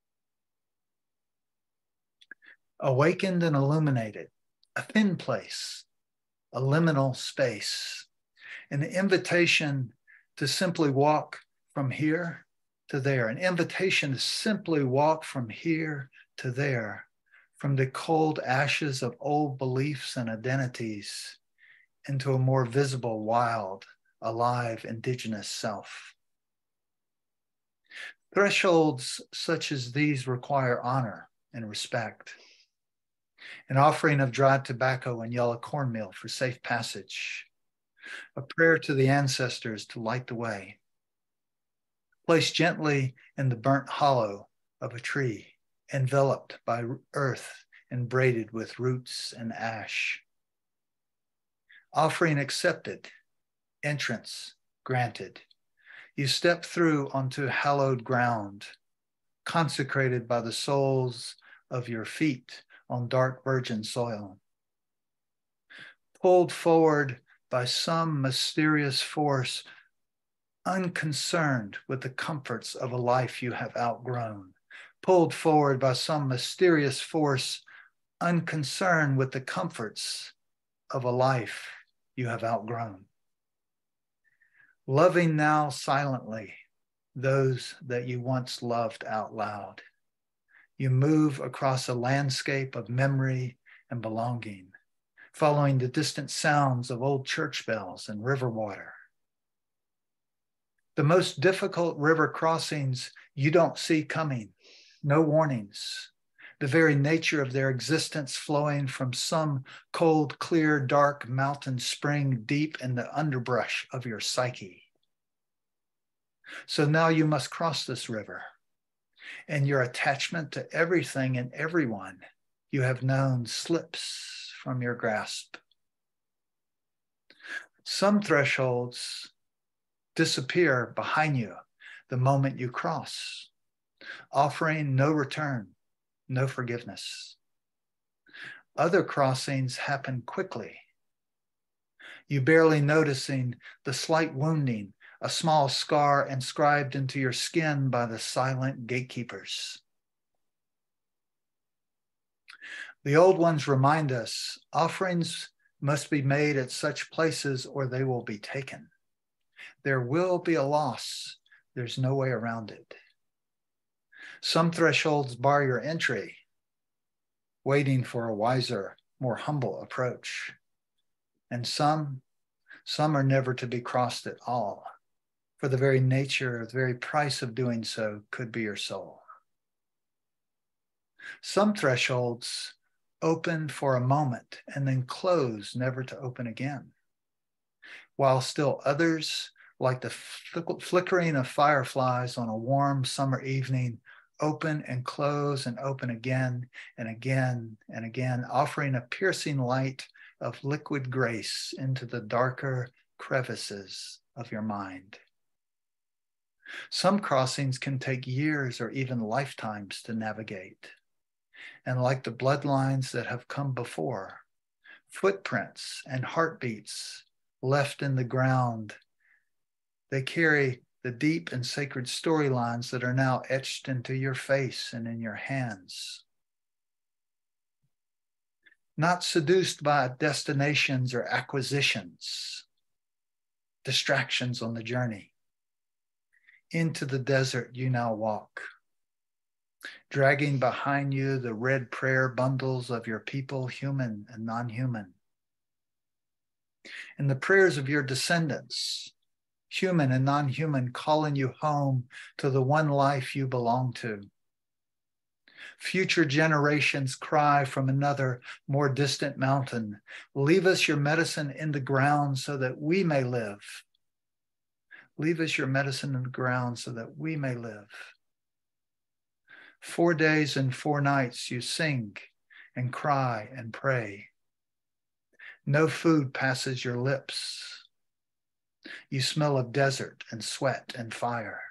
Awakened and illuminated, a thin place, a liminal space, an invitation to simply walk from here to there, an invitation to simply walk from here to there, from the cold ashes of old beliefs and identities into a more visible, wild, alive, indigenous self. Thresholds such as these require honor and respect. An offering of dried tobacco and yellow cornmeal for safe passage. A prayer to the ancestors to light the way. Placed gently in the burnt hollow of a tree, enveloped by earth and braided with roots and ash. Offering accepted, entrance granted. You step through onto hallowed ground, consecrated by the soles of your feet on dark virgin soil. Pulled forward by some mysterious force, unconcerned with the comforts of a life you have outgrown. Pulled forward by some mysterious force, unconcerned with the comforts of a life you have outgrown. Loving now silently those that you once loved out loud. You move across a landscape of memory and belonging, following the distant sounds of old church bells and river water. The most difficult river crossings you don't see coming, no warnings. The very nature of their existence flowing from some cold, clear, dark mountain spring deep in the underbrush of your psyche. So now you must cross this river, and your attachment to everything and everyone you have known slips from your grasp. Some thresholds disappear behind you the moment you cross, offering no return, no forgiveness. Other crossings happen quickly, you barely noticing the slight wounding, a small scar inscribed into your skin by the silent gatekeepers. The old ones remind us offerings must be made at such places or they will be taken. There will be a loss. There's no way around it. Some thresholds bar your entry, waiting for a wiser, more humble approach. And some, some are never to be crossed at all, for the very nature, the very price of doing so could be your soul. Some thresholds open for a moment and then close, never to open again, while still others, like the flick- flickering of fireflies on a warm summer evening, open and close and open again and again and again, offering a piercing light of liquid grace into the darker crevices of your mind. Some crossings can take years or even lifetimes to navigate. And like the bloodlines that have come before, footprints and heartbeats left in the ground, they carry the deep and sacred storylines that are now etched into your face and in your hands. Not seduced by destinations or acquisitions, distractions on the journey. Into the desert you now walk, dragging behind you the red prayer bundles of your people, human and non-human. And the prayers of your descendants, human and non-human, calling you home to the one life you belong to. Future generations cry from another, more distant mountain, leave us your medicine in the ground so that we may live. Leave us your medicine in the ground so that we may live. Four days and four nights you sing and cry and pray. No food passes your lips. You smell of desert and sweat and fire.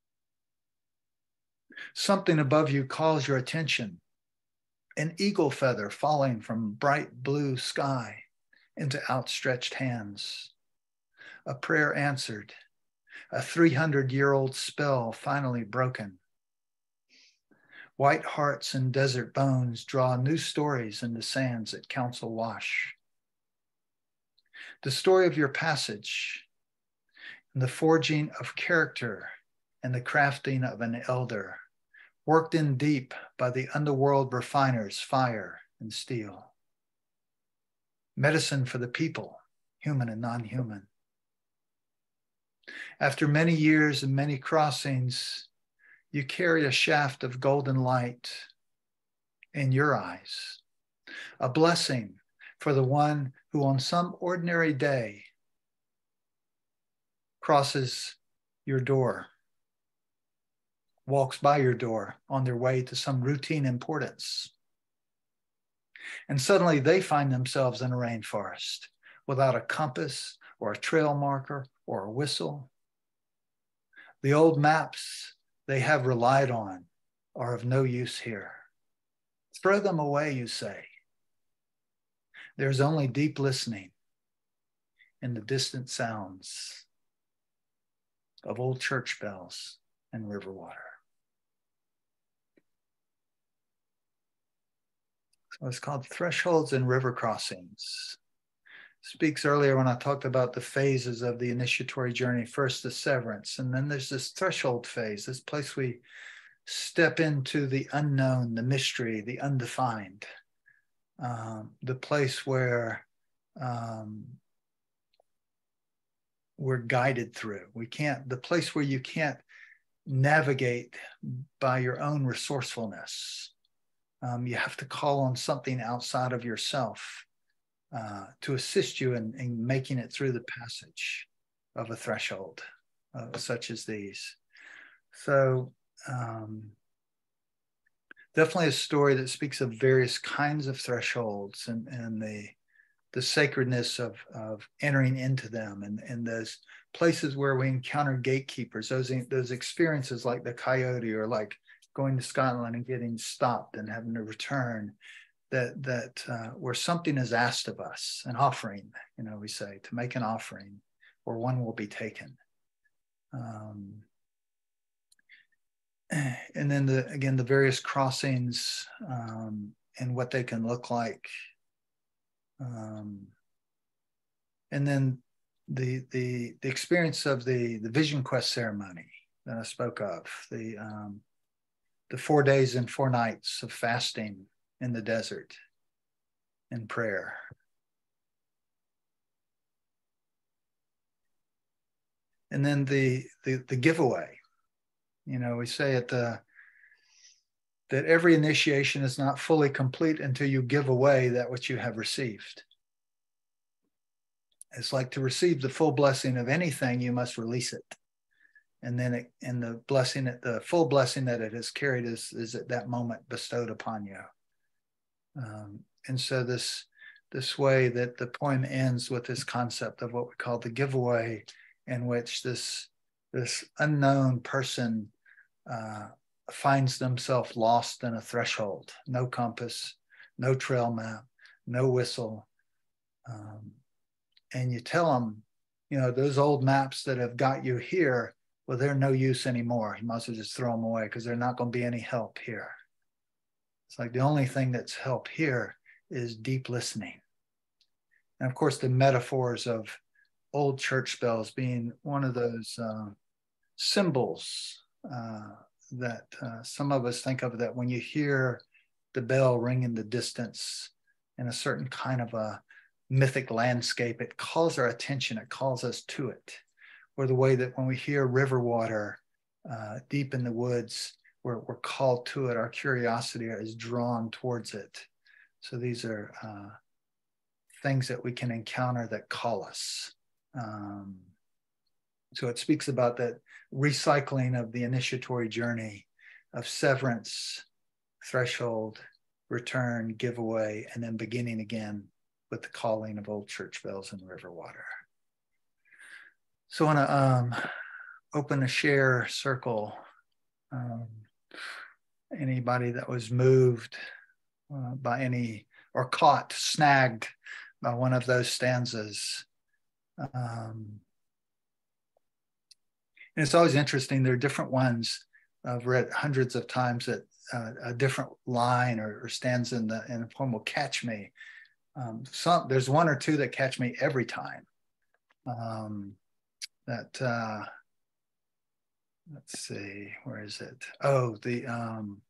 Something above you calls your attention. An eagle feather falling from bright blue sky into outstretched hands. A prayer answered. A three hundred year old spell finally broken. White hearts and desert bones draw new stories in the sands at council wash. The story of your passage and the forging of character and the crafting of an elder, worked in deep by the underworld refiners, fire and steel. Medicine for the people, human and non-human. After many years and many crossings, you carry a shaft of golden light in your eyes, a blessing for the one who on some ordinary day crosses your door, walks by your door on their way to some routine importance. And suddenly they find themselves in a rainforest without a compass or a trail marker or a whistle. The old maps they have relied on are of no use here. Throw them away, you say. There's only deep listening in the distant sounds of old church bells and river water. So it's called Thresholds and River Crossings. Speaks earlier when I talked about the phases of the initiatory journey. First, the severance, and then there's this threshold phase, this place we step into the unknown, the mystery, the undefined, um, the place where um, we're guided through. We can't, the place where you can't navigate by your own resourcefulness. Um, you have to call on something outside of yourself uh, to assist you in, in making it through the passage of a threshold uh, such as these. So um, definitely a story that speaks of various kinds of thresholds and, and the, the sacredness of, of entering into them, and, and those places where we encounter gatekeepers, those, those experiences like the coyote, or like going to Scotland and getting stopped and having to return, that, that uh, where something is asked of us, an offering, you know, we say, to make an offering, or one will be taken. Um, and then the, again, the various crossings um, and what they can look like. Um, and then the, the, the experience of the, the Vision Quest ceremony that I spoke of, the, um, the four days and four nights of fasting in the desert and prayer. And then the, the, the giveaway. You know, we say at the, that every initiation is not fully complete until you give away that which you have received. It's like to receive the full blessing of anything, you must release it. And then it, and the blessing, the full blessing that it has carried is, is at that moment bestowed upon you. Um, and so this, this way that the poem ends with this concept of what we call the giveaway, in which this, this unknown person uh, finds themselves lost in a threshold, no compass, no trail map, no whistle. Um, and you tell them, you know, those old maps that have got you here, well, they're no use anymore. You might as well just throw them away because they're not going to be any help here. It's like the only thing that's help here is deep listening. And of course, the metaphors of old church bells being one of those uh, symbols uh, that uh, some of us think of, that when you hear the bell ring in the distance in a certain kind of a mythic landscape, it calls our attention, it calls us to it. Or the way that when we hear river water uh, deep in the woods, we're, we're called to it, our curiosity is drawn towards it. So these are uh, things that we can encounter that call us. Um, so it speaks about that recycling of the initiatory journey of severance, threshold, return, giveaway, and then beginning again with the calling of old church bells and river water. So I want to um, open a share circle. Um, anybody that was moved uh, by any, or caught, snagged by one of those stanzas. Um, and it's always interesting. There are different ones I've read hundreds of times that uh, a different line or, or stanza in the, in the poem will catch me. Um, some, there's one or two that catch me every time. Um, that, uh, let's see, where is it? Oh, the, um,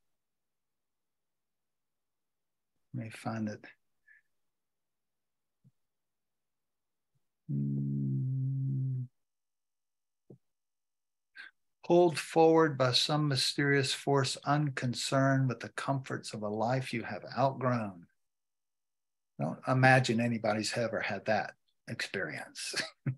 let me find it. Mm. Pulled forward by some mysterious force, unconcerned with the comforts of a life you have outgrown. Don't imagine anybody's ever had that experience.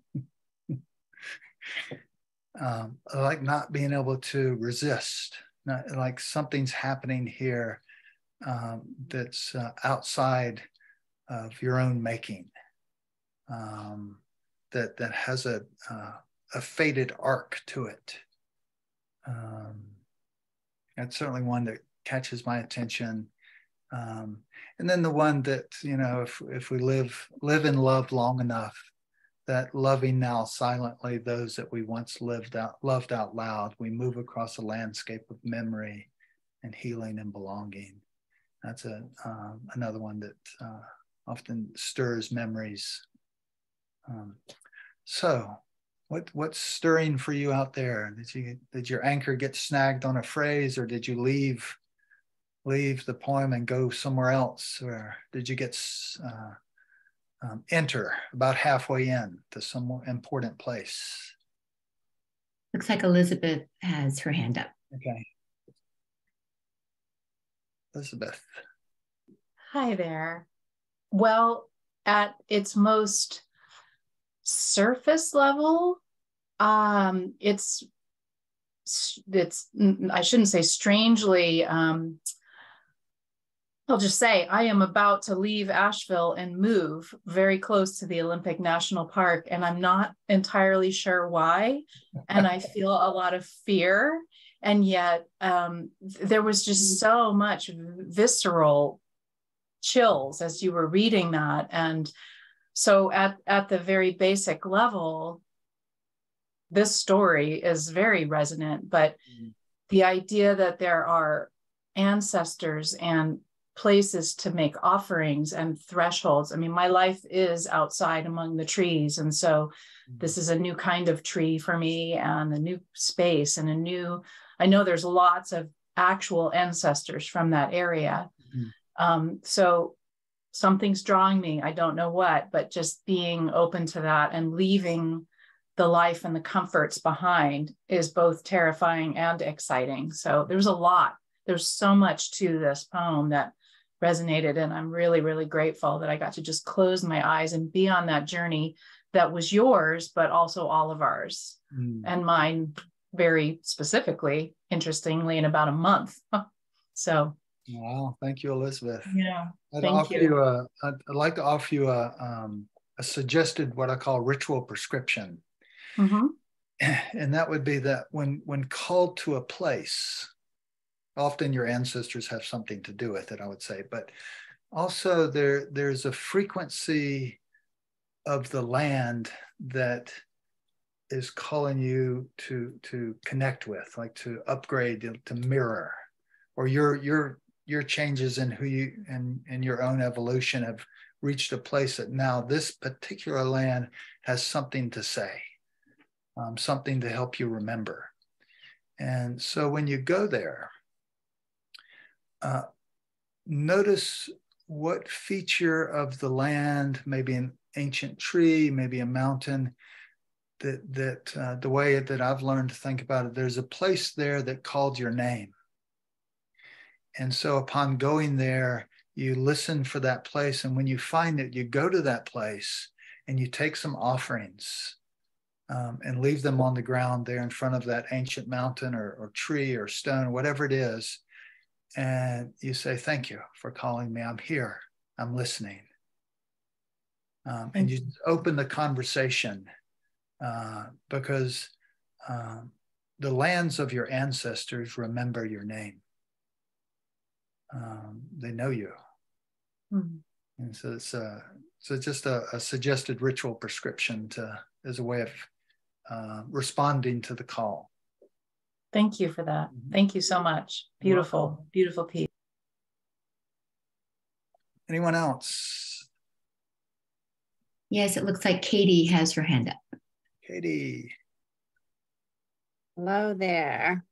um, like not being able to resist, not, like something's happening here um, that's uh, outside of your own making, um, that, that has a, uh, a fated arc to it. Um, That's certainly one that catches my attention. Um, and then the one that, you know, if if we live live in love long enough, that loving now silently those that we once lived out loved out loud, we move across a landscape of memory and healing and belonging. That's a um, another one that uh, often stirs memories. Um, so, what what's stirring for you out there? Did you did your anchor get snagged on a phrase, or did you leave leave the poem and go somewhere else, or did you get uh, um, enter about halfway in to some more important place? Looks like Elizabeth has her hand up. Okay, Elizabeth. Hi there. Well, at its most surface level, um, it's it's I shouldn't say strangely. Um, I'll just say I am about to leave Asheville and move very close to the Olympic National Park, and I'm not entirely sure why. And I feel a lot of fear, and yet um, there was just so much visceral chills as you were reading that. And so at, at the very basic level, this story is very resonant, but mm-hmm. the idea that there are ancestors and places to make offerings and thresholds. I mean, my life is outside among the trees. And so mm-hmm. this is a new kind of tree for me, and a new space, and a new, I know there's lots of actual ancestors from that area. Mm-hmm. Um, so something's drawing me, I don't know what, but just being open to that and leaving the life and the comforts behind is both terrifying and exciting. So there's a lot, there's so much to this poem that resonated. And I'm really, really grateful that I got to just close my eyes and be on that journey that was yours, but also all of ours mm. and mine very specifically, interestingly, in about a month. So wow, thank you, Elizabeth. Yeah, I'd thank offer you. you a, I'd, I'd like to offer you a, um, a suggested, what I call ritual prescription. Mm-hmm. And that would be that when, when called to a place, often your ancestors have something to do with it, I would say, but also there, there's a frequency of the land that is calling you to, to connect with, like to upgrade, to mirror, or your, your, your changes in who you and in, in your own evolution have reached a place that now this particular land has something to say, um, something to help you remember. And so when you go there, uh, notice what feature of the land, maybe an ancient tree, maybe a mountain, that, that uh, the way that I've learned to think about it, there's a place there that called your name. And so upon going there, you listen for that place. And when you find it, you go to that place and you take some offerings um, and leave them on the ground there in front of that ancient mountain or, or tree or stone, whatever it is. And you say, thank you for calling me. I'm here. I'm listening. Um, and you open the conversation uh, because um, the lands of your ancestors remember your name. Um, they know you. Mm-hmm. And so it's, uh, so just a, a suggested ritual prescription to, as a way of uh, responding to the call. Thank you for that. Thank you so much. Beautiful, beautiful piece. Anyone else? Yes, it looks like Katie has her hand up. Katie. Hello there.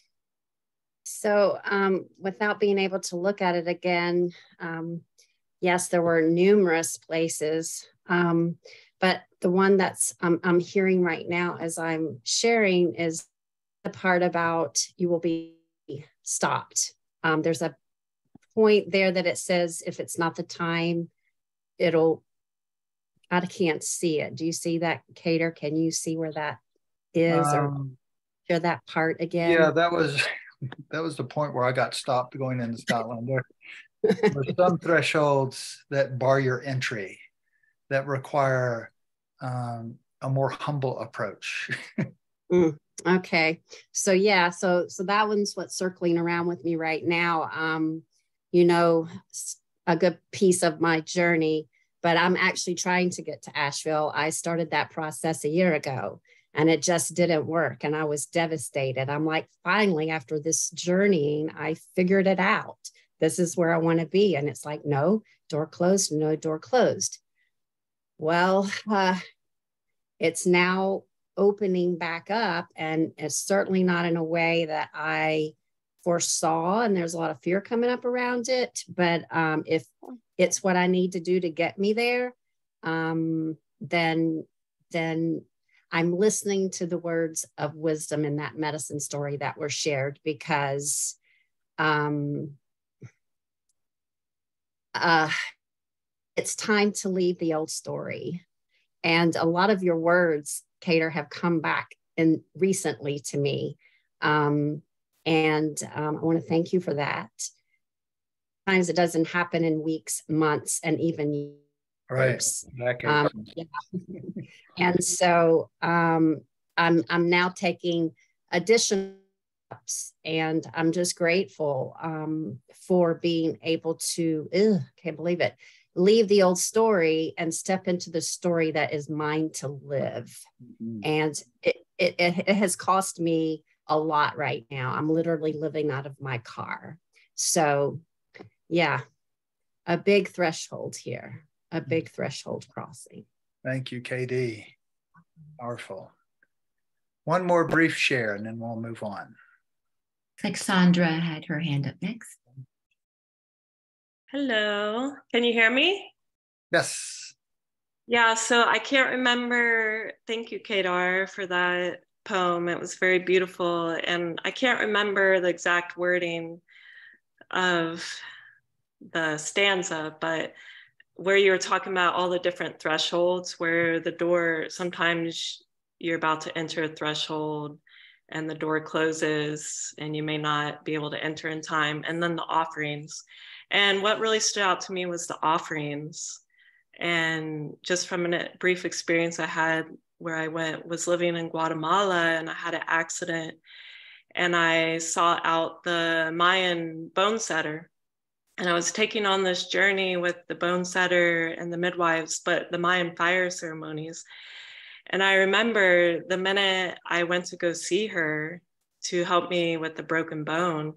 So um, without being able to look at it again, um, yes, there were numerous places, um, but the one that's um, I'm hearing right now as I'm sharing is the part about you will be stopped. Um, there's a point there that it says, if it's not the time, it'll, I can't see it. Do you see that, Kedar? Can you see where that is um, or share that part again? Yeah, that was, that was the point where I got stopped going into Scotland. There are some thresholds that bar your entry that require um, a more humble approach. Mm, okay. So yeah, so so that one's what's circling around with me right now. Um, you know, a good piece of my journey, but I'm actually trying to get to Asheville. I started that process a year ago and it just didn't work. And I was devastated. I'm like, finally, after this journeying, I figured it out. This is where I want to be. And it's like, no, door closed, no, door closed. Well, uh, it's now opening back up, and it's certainly not in a way that I foresaw. And there's a lot of fear coming up around it. But um, if it's what I need to do to get me there, um, then then I'm listening to the words of wisdom in that medicine story that were shared, because um, uh, it's time to leave the old story. And a lot of your words, Kedar, have come back in recently to me. Um, and um, I want to thank you for that. Sometimes it doesn't happen in weeks, months, and even years. Right. Um, yeah. And so um, I'm, I'm now taking additional steps, and I'm just grateful um, for being able to, ugh, can't believe it, leave the old story and step into the story that is mine to live. Mm-hmm. And it, it, it has cost me a lot right now. I'm literally living out of my car. So yeah, a big threshold here, a big threshold crossing. Thank you, K D. Powerful. One more brief share and then we'll move on. It's like Sandra had her hand up next. Hello, can you hear me? Yes. Yeah, so I can't remember, thank you, Kedar, for that poem. It was very beautiful. And I can't remember the exact wording of the stanza, but where you were talking about all the different thresholds, where the door, sometimes you're about to enter a threshold and the door closes and you may not be able to enter in time, and then the offerings. And what really stood out to me was the offerings. And just from a brief experience I had where I went, was living in Guatemala, and I had an accident and I sought out the Mayan bone setter. And I was taking on this journey with the bone setter and the midwives, but the Mayan fire ceremonies. And I remember the minute I went to go see her to help me with the broken bone,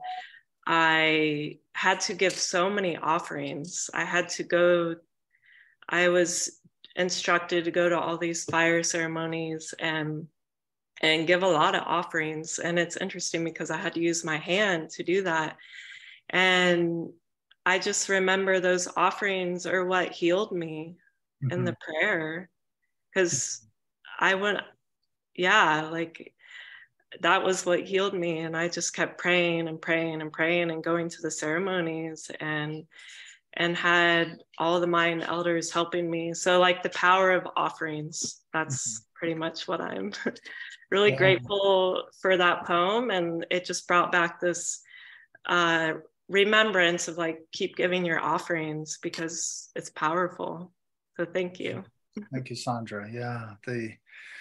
I had to give so many offerings. I had to go, I was instructed to go to all these fire ceremonies and and give a lot of offerings. And it's interesting because I had to use my hand to do that. And I just remember those offerings are what healed me mm-hmm. in the prayer. Because I went, yeah, like that was what healed me. And I just kept praying and praying and praying and going to the ceremonies and and had all the Mayan elders helping me. So like the power of offerings, that's mm-hmm. pretty much what I'm really yeah. grateful for that poem. And it just brought back this uh, remembrance of like, keep giving your offerings because it's powerful. So thank you. Thank you, Sandra. Yeah, the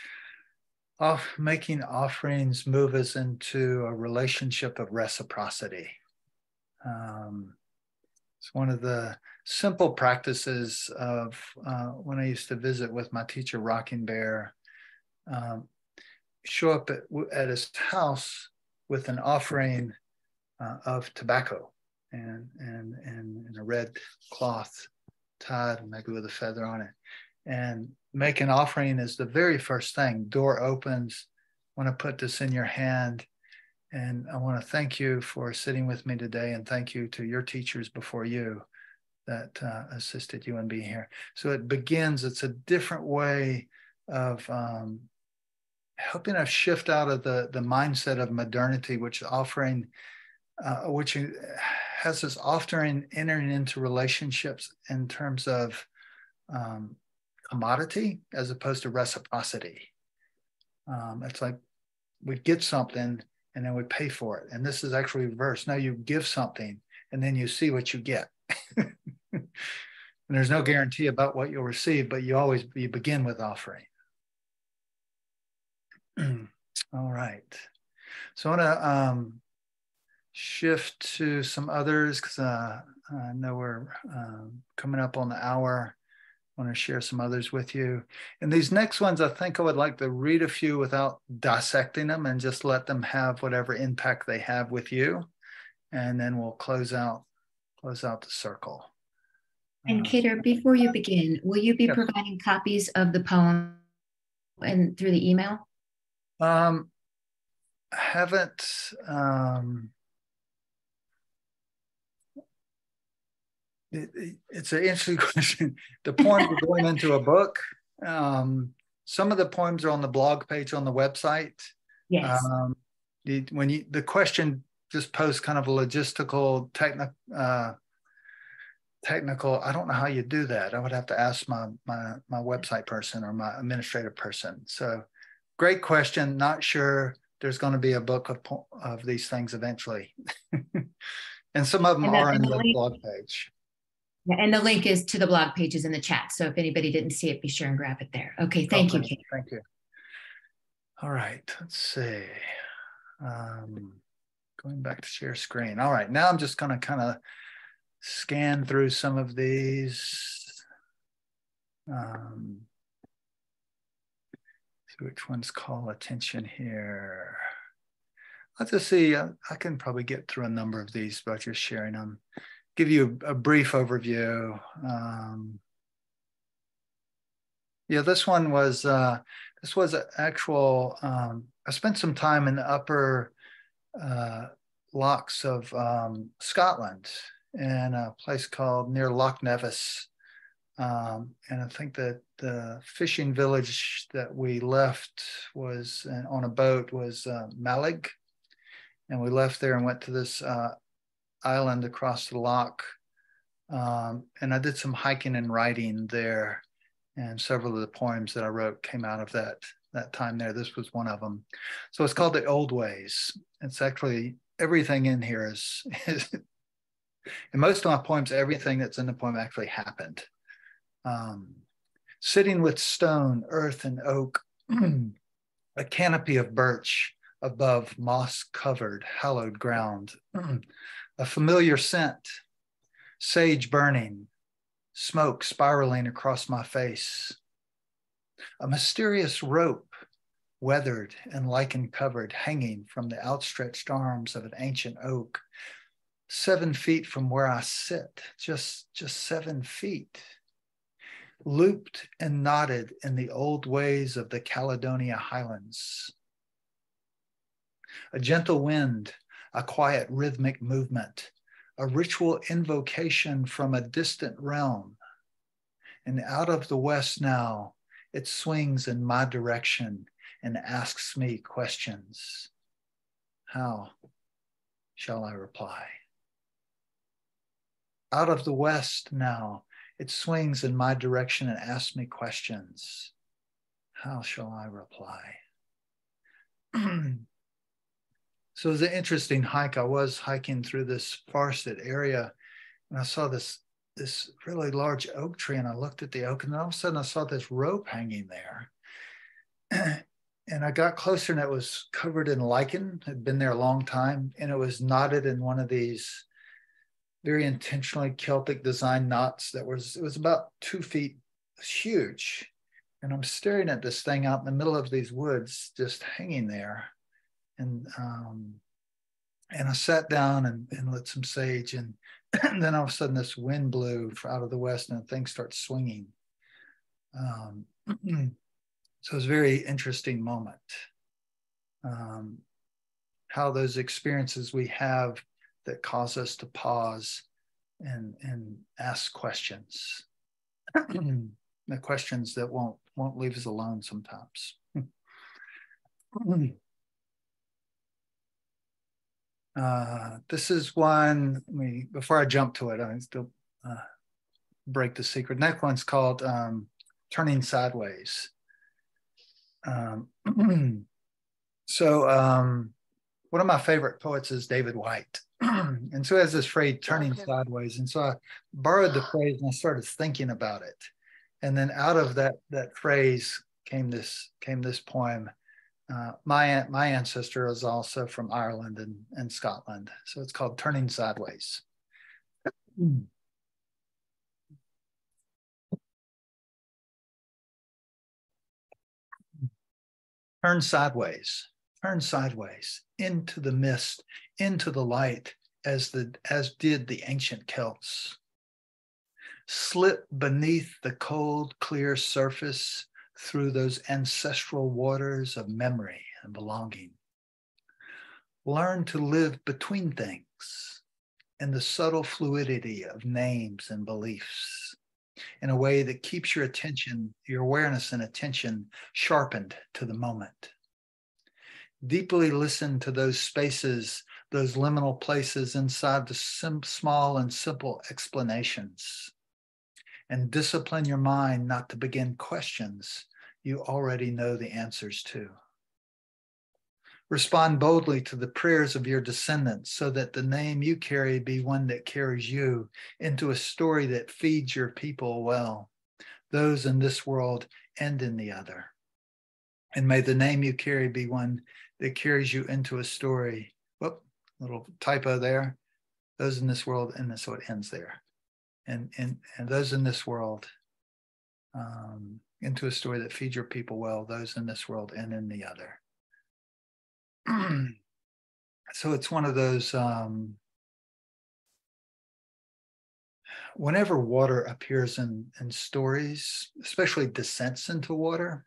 off making offerings move us into a relationship of reciprocity. Um, it's one of the simple practices of uh, when I used to visit with my teacher, Rocking Bear. Um, show up at, at his house with an offering uh, of tobacco and, and, and, and a red cloth tied, maybe with a feather on it. And make an offering is the very first thing. Door opens. I want to put this in your hand. And I want to thank you for sitting with me today. And thank you to your teachers before you that uh, assisted you in being here. So it begins, it's a different way of um, helping us shift out of the, the mindset of modernity, which offering, uh, which has us often entering into relationships in terms of um, commodity as opposed to reciprocity. Um, it's like we get something and then we pay for it. And this is actually reverse. Now you give something and then you see what you get. And there's no guarantee about what you'll receive, but you always you begin with offering. All right. So I want to um, shift to some others because uh, I know we're um, coming up on the hour. I want to share some others with you. And these next ones, I think I would like to read a few without dissecting them and just let them have whatever impact they have with you. And then we'll close out, close out the circle. And Uh, Kedar, before you begin, will you be yes. providing copies of the poem and through the email? Um, haven't, um, it, it, it's an interesting question. The poems are going into a book. Um, some of the poems are on the blog page on the website. Yes. Um, the, when you, the question just posed kind of a logistical, technical, uh, technical, I don't know how you do that. I would have to ask my, my, my website person or my administrative person. So great question. Not sure there's going to be a book of, of these things eventually. And some of them and the, are in the, the link, blog page. And the link is to the blog pages in the chat. So if anybody didn't see it, be sure and grab it there. Okay, thank Okay, you, Kate. thank you. All right, let's see. Um, going back to share screen. All right, now I'm just going to kind of scan through some of these. Um, see which ones call attention here. Let's just see. Uh, I can probably get through a number of these by just sharing them. Give you a, a brief overview. Um, yeah, this one was uh, this was an actual. Um, I spent some time in the upper uh, lochs of um, Scotland in a place called near Loch Nevis. Um, and I think that the fishing village that we left was uh, on a boat was uh, Malig. And we left there and went to this uh, island across the loch. Um, and I did some hiking and writing there. And several of the poems that I wrote came out of that, that time there. This was one of them. So it's called The Old Ways. It's actually, everything in here is, is in most of my poems, everything that's in the poem actually happened. Um, sitting with stone, earth, and oak, a canopy of birch above moss-covered, hallowed ground, a familiar scent, sage burning, smoke spiraling across my face, a mysterious rope, weathered and lichen-covered, hanging from the outstretched arms of an ancient oak, seven feet from where I sit, just, just seven feet. Looped and knotted in the old ways of the Caledonia Highlands. A gentle wind, a quiet rhythmic movement, a ritual invocation from a distant realm. And out of the west now, it swings in my direction and asks me questions. How shall I reply? Out of the west now, it swings in my direction and asks me questions. How shall I reply? So it was an interesting hike. I was hiking through this forested area and I saw this, this really large oak tree, and I looked at the oak, and then all of a sudden I saw this rope hanging there. And I got closer and it was covered in lichen, had been there a long time, and it was knotted in one of these very intentionally Celtic design knots that was, it was about two feet, it was huge. And I'm staring at this thing out in the middle of these woods, just hanging there. And um, and I sat down and, and lit some sage, and, and then all of a sudden this wind blew out of the west and things start swinging. Um, so it was a very interesting moment. Um, how those experiences we have that cause us to pause and, and ask questions. The questions that won't, won't leave us alone sometimes. Uh, this is one, I mean, before I jump to it, I still uh, break the secret. Next one's called um, Turning Sideways. Um, so um, one of my favorite poets is David White. And so he has this phrase, turning okay. sideways. And so I borrowed the phrase and I started thinking about it. And then out of that, that phrase came this, came this poem. Uh, my my ancestor is also from Ireland and, and Scotland, so it's called Turning Sideways. Mm. Turn sideways, turn sideways into the mist, into the light, as the as did the ancient Celts. Slip beneath the cold, clear surface through those ancestral waters of memory and belonging. Learn to live between things in the subtle fluidity of names and beliefs in a way that keeps your attention, your awareness and attention sharpened to the moment. Deeply listen to those spaces, those liminal places inside the sim- small and simple explanations, and discipline your mind not to begin questions you already know the answers to. Respond boldly to the prayers of your descendants so that the name you carry be one that carries you into a story that feeds your people well, those in this world and in the other. And may the name you carry be one that carries you into a story. Whoop, little typo there. Those in this world, and so it ends there. And, and, and those in this world, um, into a story that feeds your people well, those in this world and in the other. So it's one of those, um, whenever water appears in, in stories, especially descents into water,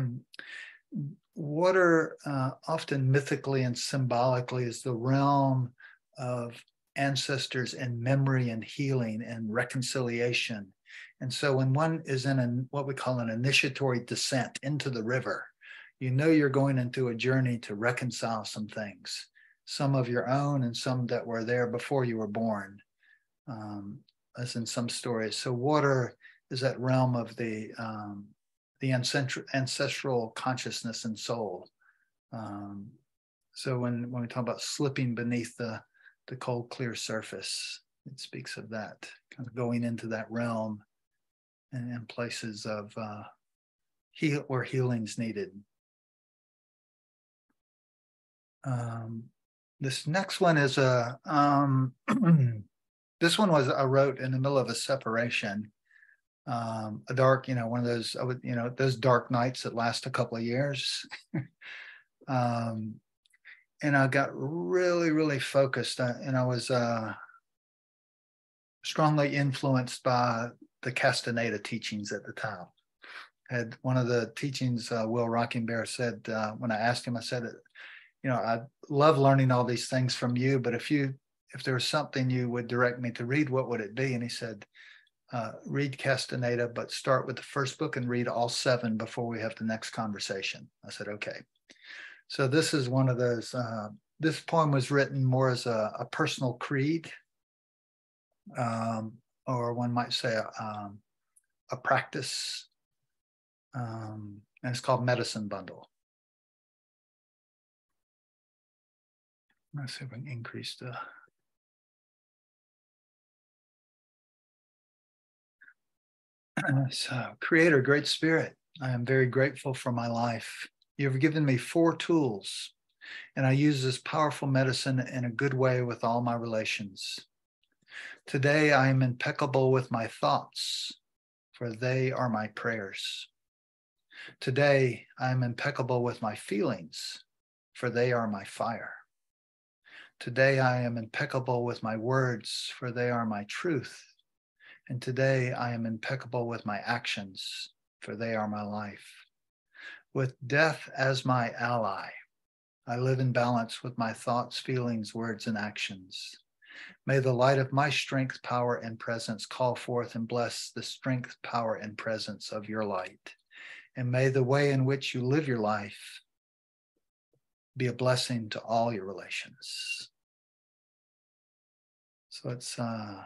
water uh, often mythically and symbolically is the realm of ancestors and memory and healing and reconciliation. And so when one is in an, what we call an initiatory descent into the river, you know you're going into a journey to reconcile some things, some of your own and some that were there before you were born, um, as in some stories. So water is that realm of the um, the ancestral, ancestral consciousness and soul. Um, so when, when we talk about slipping beneath the, the cold, clear surface, it speaks of that, kind of going into that realm and in places of uh, heal, where healing's needed. Um, this next one is a, um, this one was I wrote in the middle of a separation. Um, a dark, you know, one of those, I would, you know, those dark nights that last a couple of years. um, and I got really, really focused, uh, and I was uh, strongly influenced by the Castaneda teachings at the time. Had one of the teachings, uh, Will Rocking Bear said, uh, when I asked him, I said, you know, I love learning all these things from you, but if you, if there was something you would direct me to read, what would it be? And he said, Uh, read Castaneda, but start with the first book and read all seven before we have the next conversation. I said, okay. So this is one of those, uh, this poem was written more as a, a personal creed, um, or one might say a, um, a practice, um, and it's called Medicine Bundle. Let's see if we can increase the, so, Creator, Great Spirit, I am very grateful for my life. You have given me four tools, and I use this powerful medicine in a good way with all my relations. Today, I am impeccable with my thoughts, for they are my prayers. Today, I am impeccable with my feelings, for they are my fire. Today, I am impeccable with my words, for they are my truth. And today, I am impeccable with my actions, for they are my life. With death as my ally, I live in balance with my thoughts, feelings, words, and actions. May the light of my strength, power, and presence call forth and bless the strength, power, and presence of your light. And may the way in which you live your life be a blessing to all your relations. So it's, uh,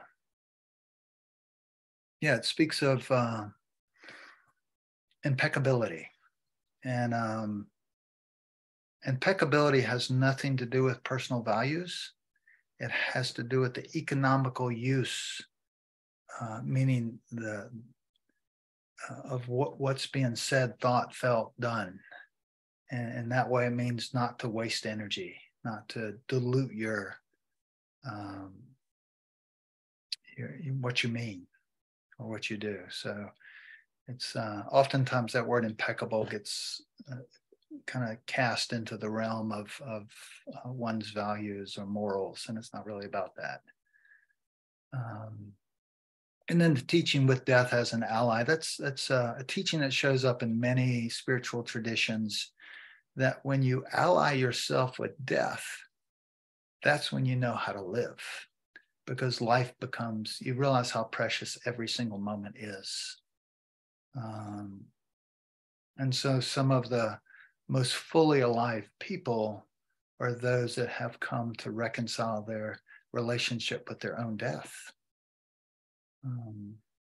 yeah, it speaks of uh, impeccability. And um, impeccability has nothing to do with personal values. It has to do with the economical use, uh, meaning the uh, of what, what's being said, thought, felt, done. And, and that way it means not to waste energy, not to dilute your, um, your what you mean or what you do. So it's uh, oftentimes that word impeccable gets uh, kind of cast into the realm of, of uh, one's values or morals, and it's not really about that. Um, and then the teaching with death as an ally, that's, that's uh, a teaching that shows up in many spiritual traditions, that when you ally yourself with death, that's when you know how to live, because life becomes, you realize how precious every single moment is. Um, and so some of the most fully alive people are those that have come to reconcile their relationship with their own death. Um,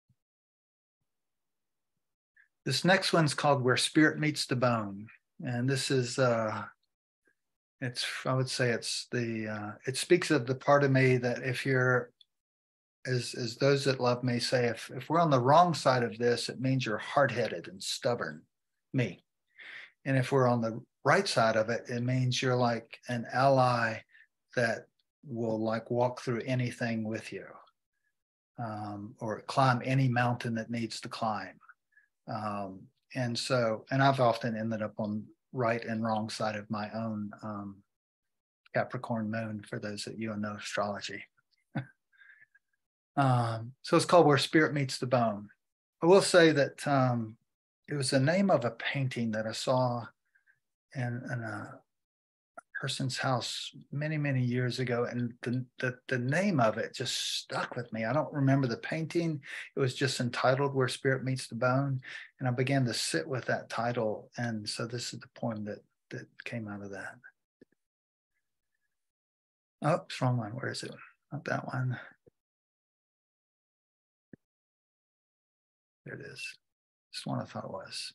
this next one's called Where Spirit Meets the Bone. And this is, uh, it's, I would say it's the, uh, it speaks of the part of me that if you're, as, as those that love me say, if, if we're on the wrong side of this, it means you're hard-headed and stubborn, me. And if we're on the right side of it, it means you're like an ally that will like walk through anything with you, um, or climb any mountain that needs to climb. Um, and so, and I've often ended up on right and wrong side of my own um, Capricorn moon, for those that you know astrology. um, so it's called Where Spirit Meets the Bone. I will say that um, it was the name of a painting that I saw in, in a person's house many, many years ago. And the, the, the name of it just stuck with me. I don't remember the painting. It was just entitled Where Spirit Meets the Bone. And I began to sit with that title. And so this is the poem that, that came out of that. Oh, it's wrong one. Where is it? Not that one. There it is. This one I thought it was.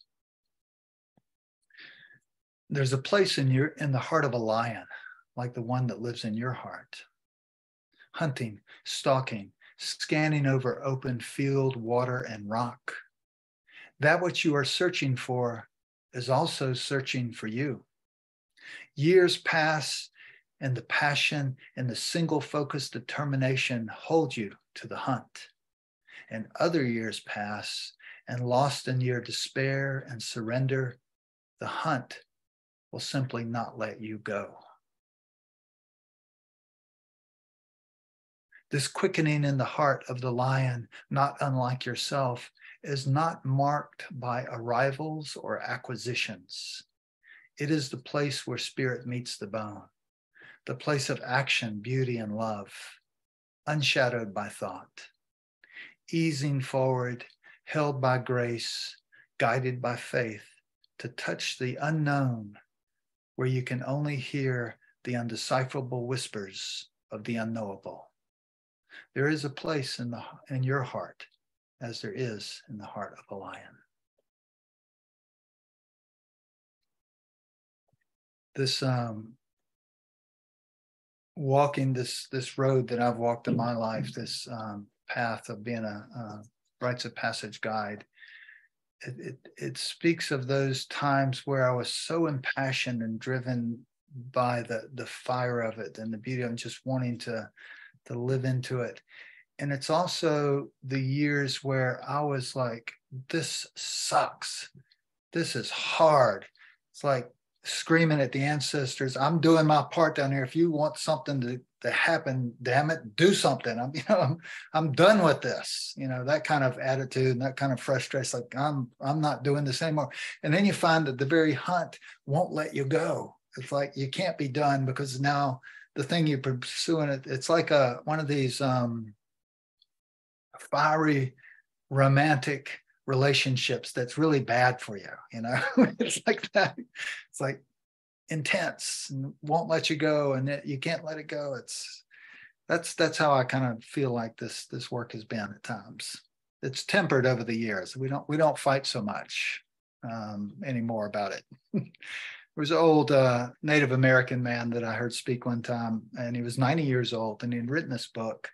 There's a place in your in the heart of a lion, like the one that lives in your heart. Hunting, stalking, scanning over open field, water, and rock. That which you are searching for is also searching for you. Years pass, and the passion and the single-focused determination hold you to the hunt. And other years pass, and lost in your despair and surrender, the hunt will simply not let you go. This quickening in the heart of the lion, not unlike yourself, is not marked by arrivals or acquisitions. It is the place where spirit meets the bone, the place of action, beauty, and love, unshadowed by thought, easing forward, held by grace, guided by faith, to touch the unknown, where you can only hear the undecipherable whispers of the unknowable. There is a place in, the, in your heart, as there is in the heart of a lion. This um, walking this, this road that I've walked in my life, this um, path of being a, a rites of passage guide, It, it, it speaks of those times where I was so impassioned and driven by the, the fire of it and the beauty of just wanting to, to live into it. And it's also the years where I was like, this sucks. This is hard. It's like screaming at the ancestors, I'm doing my part down here. If you want something to, to happen, damn it, do something. I'm, you know, I'm, I'm done with this, you know, that kind of attitude and that kind of frustration, like I'm, I'm not doing this anymore. And then you find that the very hunt won't let you go. It's like, you can't be done because now the thing you're pursuing, it, it's like a, one of these um, fiery romantic relationships that's really bad for you, you know. It's like that. It's like intense and won't let you go, and it, you can't let it go. It's that's that's how I kind of feel like this this work has been at times. It's tempered over the years. We don't we don't fight so much um, anymore about it. There was an old uh, Native American man that I heard speak one time, and he was ninety years old, and he'd written this book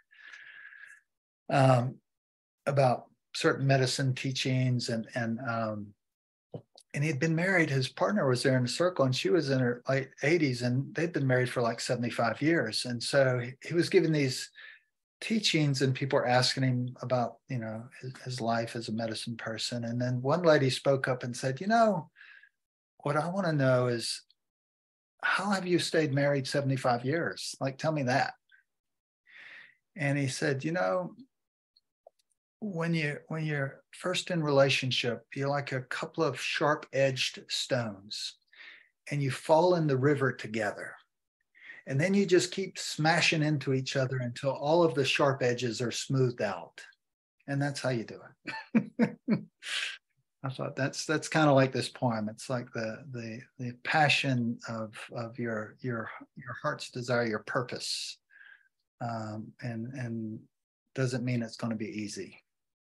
um, about certain medicine teachings, and and um, and he'd been married. His partner was there in the circle, and she was in her late eighties, and they'd been married for like seventy-five years. And so he, he was giving these teachings, and people were asking him about, you know, his, his life as a medicine person. And then one lady spoke up and said, you know, what I want to know is, how have you stayed married seventy-five years? Like, tell me that. And he said, you know, when you when you're first in relationship, you're like a couple of sharp-edged stones, and you fall in the river together. And then you just keep smashing into each other until all of the sharp edges are smoothed out. And that's how you do it. I thought that's that's kind of like this poem. It's like the the the passion of of your your your heart's desire, your purpose, um, and and doesn't mean it's going to be easy.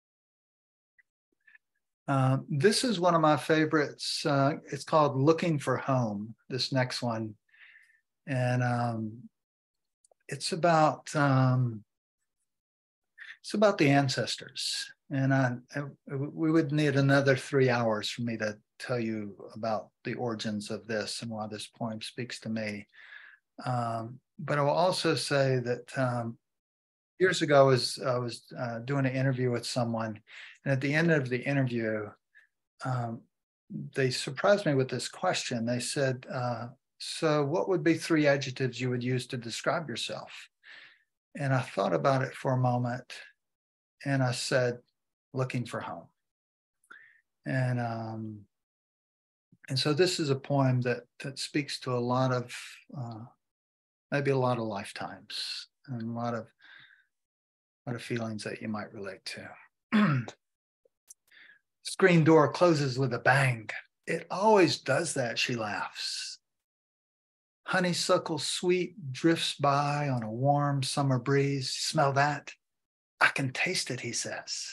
Uh, this is one of my favorites. Uh, it's called "Looking for Home." This next one, and um, it's about um, it's about the ancestors. And I, I, we would need another three hours for me to tell you about the origins of this and why this poem speaks to me. Um, but I will also say that um, years ago, I was, I was uh, doing an interview with someone. And at the end of the interview, um, they surprised me with this question. They said, uh, so what would be three adjectives you would use to describe yourself? And I thought about it for a moment, and I said, looking for home. And um, and so this is a poem that that speaks to a lot of uh, maybe a lot of lifetimes and a lot of a lot of feelings that you might relate to. Screen door closes with a bang. It always does that, she laughs. Honeysuckle sweet drifts by on a warm summer breeze. Smell that? I can taste it, he says.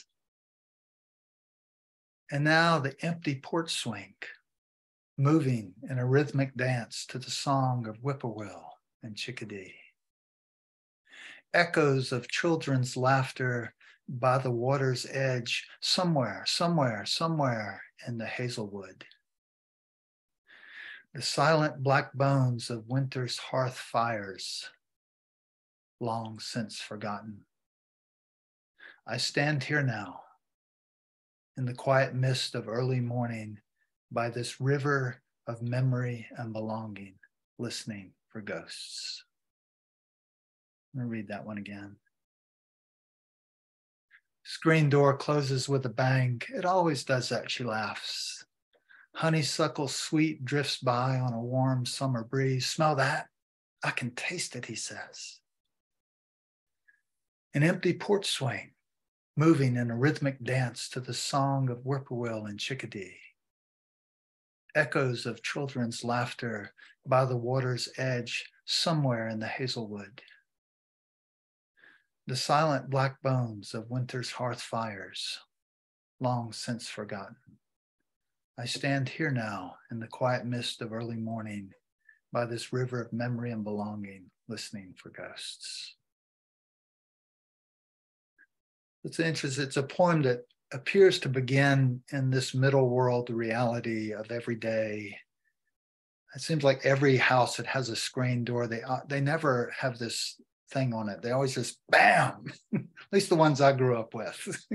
And now the empty porch swing, moving in a rhythmic dance to the song of whippoorwill and chickadee. Echoes of children's laughter by the water's edge, somewhere, somewhere, somewhere in the hazelwood. The silent black bones of winter's hearth fires, long since forgotten. I stand here now, in the quiet mist of early morning, by this river of memory and belonging, listening for ghosts. I'm going to read that one again. Screen door closes with a bang. It always does that, she laughs. Honeysuckle sweet drifts by on a warm summer breeze. Smell that? I can taste it, he says. An empty porch swing, moving in a rhythmic dance to the song of whippoorwill and chickadee. Echoes of children's laughter by the water's edge, somewhere in the hazelwood. The silent black bones of winter's hearth fires, long since forgotten. I stand here now in the quiet mist of early morning by this river of memory and belonging, listening for ghosts. It's interesting. It's a poem that appears to begin in this middle world reality of every day. It seems like every house that has a screen door, they uh, they never have this thing on it. They always just bam, at least the ones I grew up with.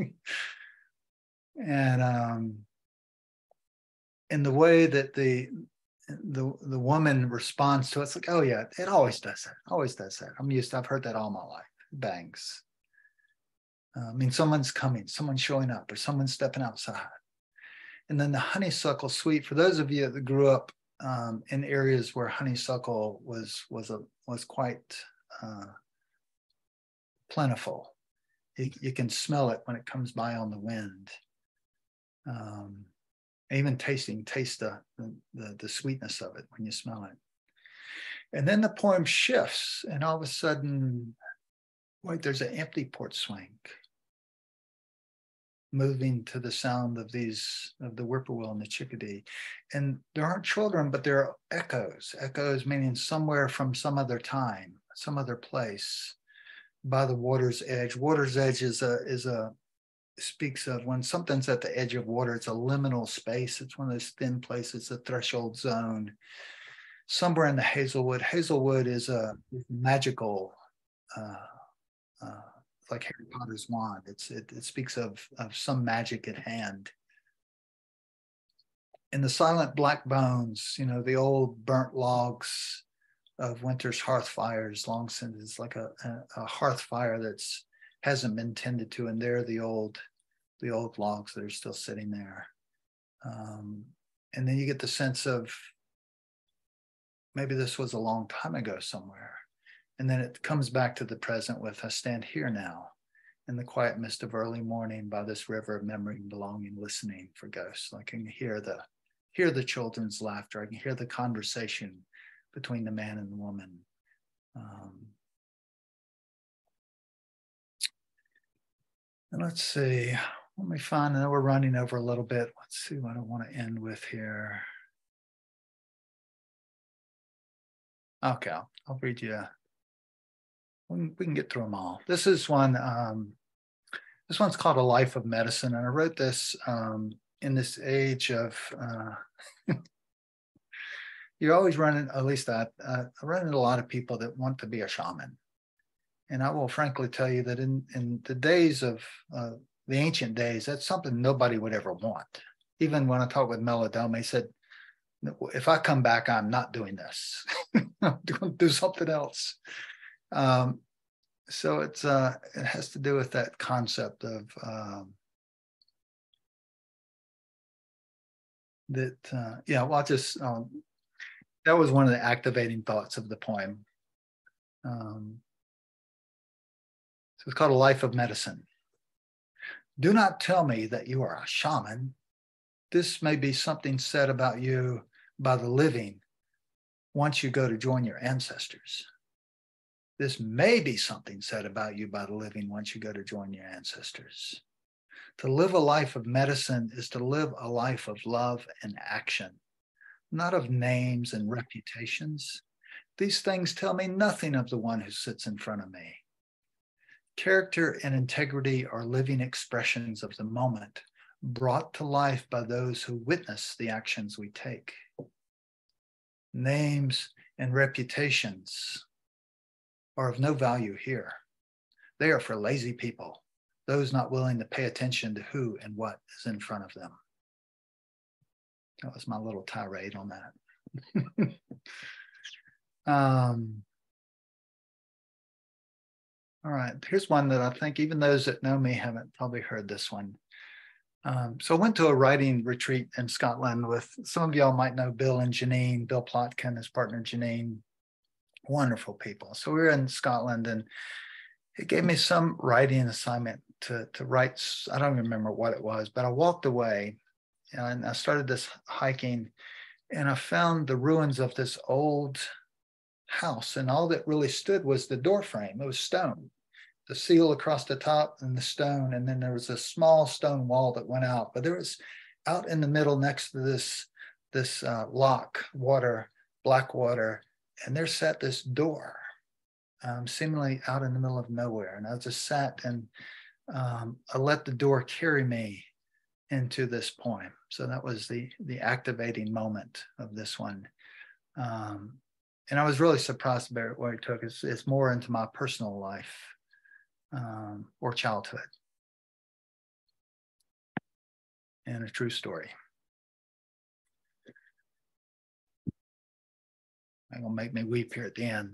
And um, in the way that the, the the woman responds to it, it's like, oh yeah, it always does that, always does that. I'm used to, I've heard that all my life, bangs. Uh, I mean, someone's coming, someone's showing up, or someone's stepping outside. And then the honeysuckle sweet, for those of you that grew up um, in areas where honeysuckle was was a was quite uh, plentiful, you, you can smell it when it comes by on the wind. Um, even tasting, taste the, the the sweetness of it when you smell it. And then the poem shifts, and all of a sudden, wait, there's an empty porch swing, moving to the sound of these, of the whippoorwill and the chickadee. And there aren't children, but there are echoes. Echoes meaning somewhere from some other time, some other place, by the water's edge. Water's edge is a, is a, speaks of when something's at the edge of water, it's a liminal space. It's one of those thin places, a threshold zone. Somewhere in the Hazelwood. Hazelwood is a magical, uh, uh, like Harry Potter's wand. It's it, it speaks of, of some magic at hand. In the silent black bones, you know, the old burnt logs of winter's hearth fires, long since it's like a, a, a hearth fire that's hasn't been tended to, and they're the old, the old logs that are still sitting there. Um, and then you get the sense of maybe this was a long time ago somewhere. And then it comes back to the present with I stand here now in the quiet mist of early morning by this river of memory and belonging, listening for ghosts. I can hear the hear the children's laughter. I can hear the conversation between the man and the woman. Um, and let's see, let me find, I know we're running over a little bit. Let's see what I want to end with here. Okay, I'll, I'll read you. We can, we can get through them all. This is one, um, this one's called A Life of Medicine. And I wrote this um, in this age of, uh, you're always running, at least I, uh, I run into a lot of people that want to be a shaman. And I will frankly tell you that in, in the days of uh, the ancient days, that's something nobody would ever want. Even when I talked with Melodome, he said, if I come back, I'm not doing this. I'm going to do something else. Um, so it's uh, it has to do with that concept of um, that, uh, yeah, well, I'll just, um, that was one of the activating thoughts of the poem. Um, so it's called A Life of Medicine. Do not tell me that you are a shaman. This may be something said about you by the living once you go to join your ancestors. This may be something said about you by the living once you go to join your ancestors. To live a life of medicine is to live a life of love and action, not of names and reputations. These things tell me nothing of the one who sits in front of me. Character and integrity are living expressions of the moment, brought to life by those who witness the actions we take. Names and reputations are of no value here. They are for lazy people, those not willing to pay attention to who and what is in front of them. That was my little tirade on that. um, all right, here's one that I think even those that know me haven't probably heard this one. Um, so I went to a writing retreat in Scotland with, some of y'all might know Bill and Janine, Bill Plotkin, his partner Janine, wonderful people. So we were in Scotland and it gave me some writing assignment to, to write, I don't remember what it was, but I walked away and I started this hiking and I found the ruins of this old house, and all that really stood was the door frame. It was stone, the seal across the top and the stone, and then there was a small stone wall that went out, but there was out in the middle next to this this uh, lock, water, black water, and there sat this door, um, seemingly out in the middle of nowhere. And I just sat and um, I let the door carry me into this poem. So that was the the activating moment of this one. Um, and I was really surprised by where it took. It's, it's more into my personal life um, or childhood. And a true story. It's gonna make me weep here at the end.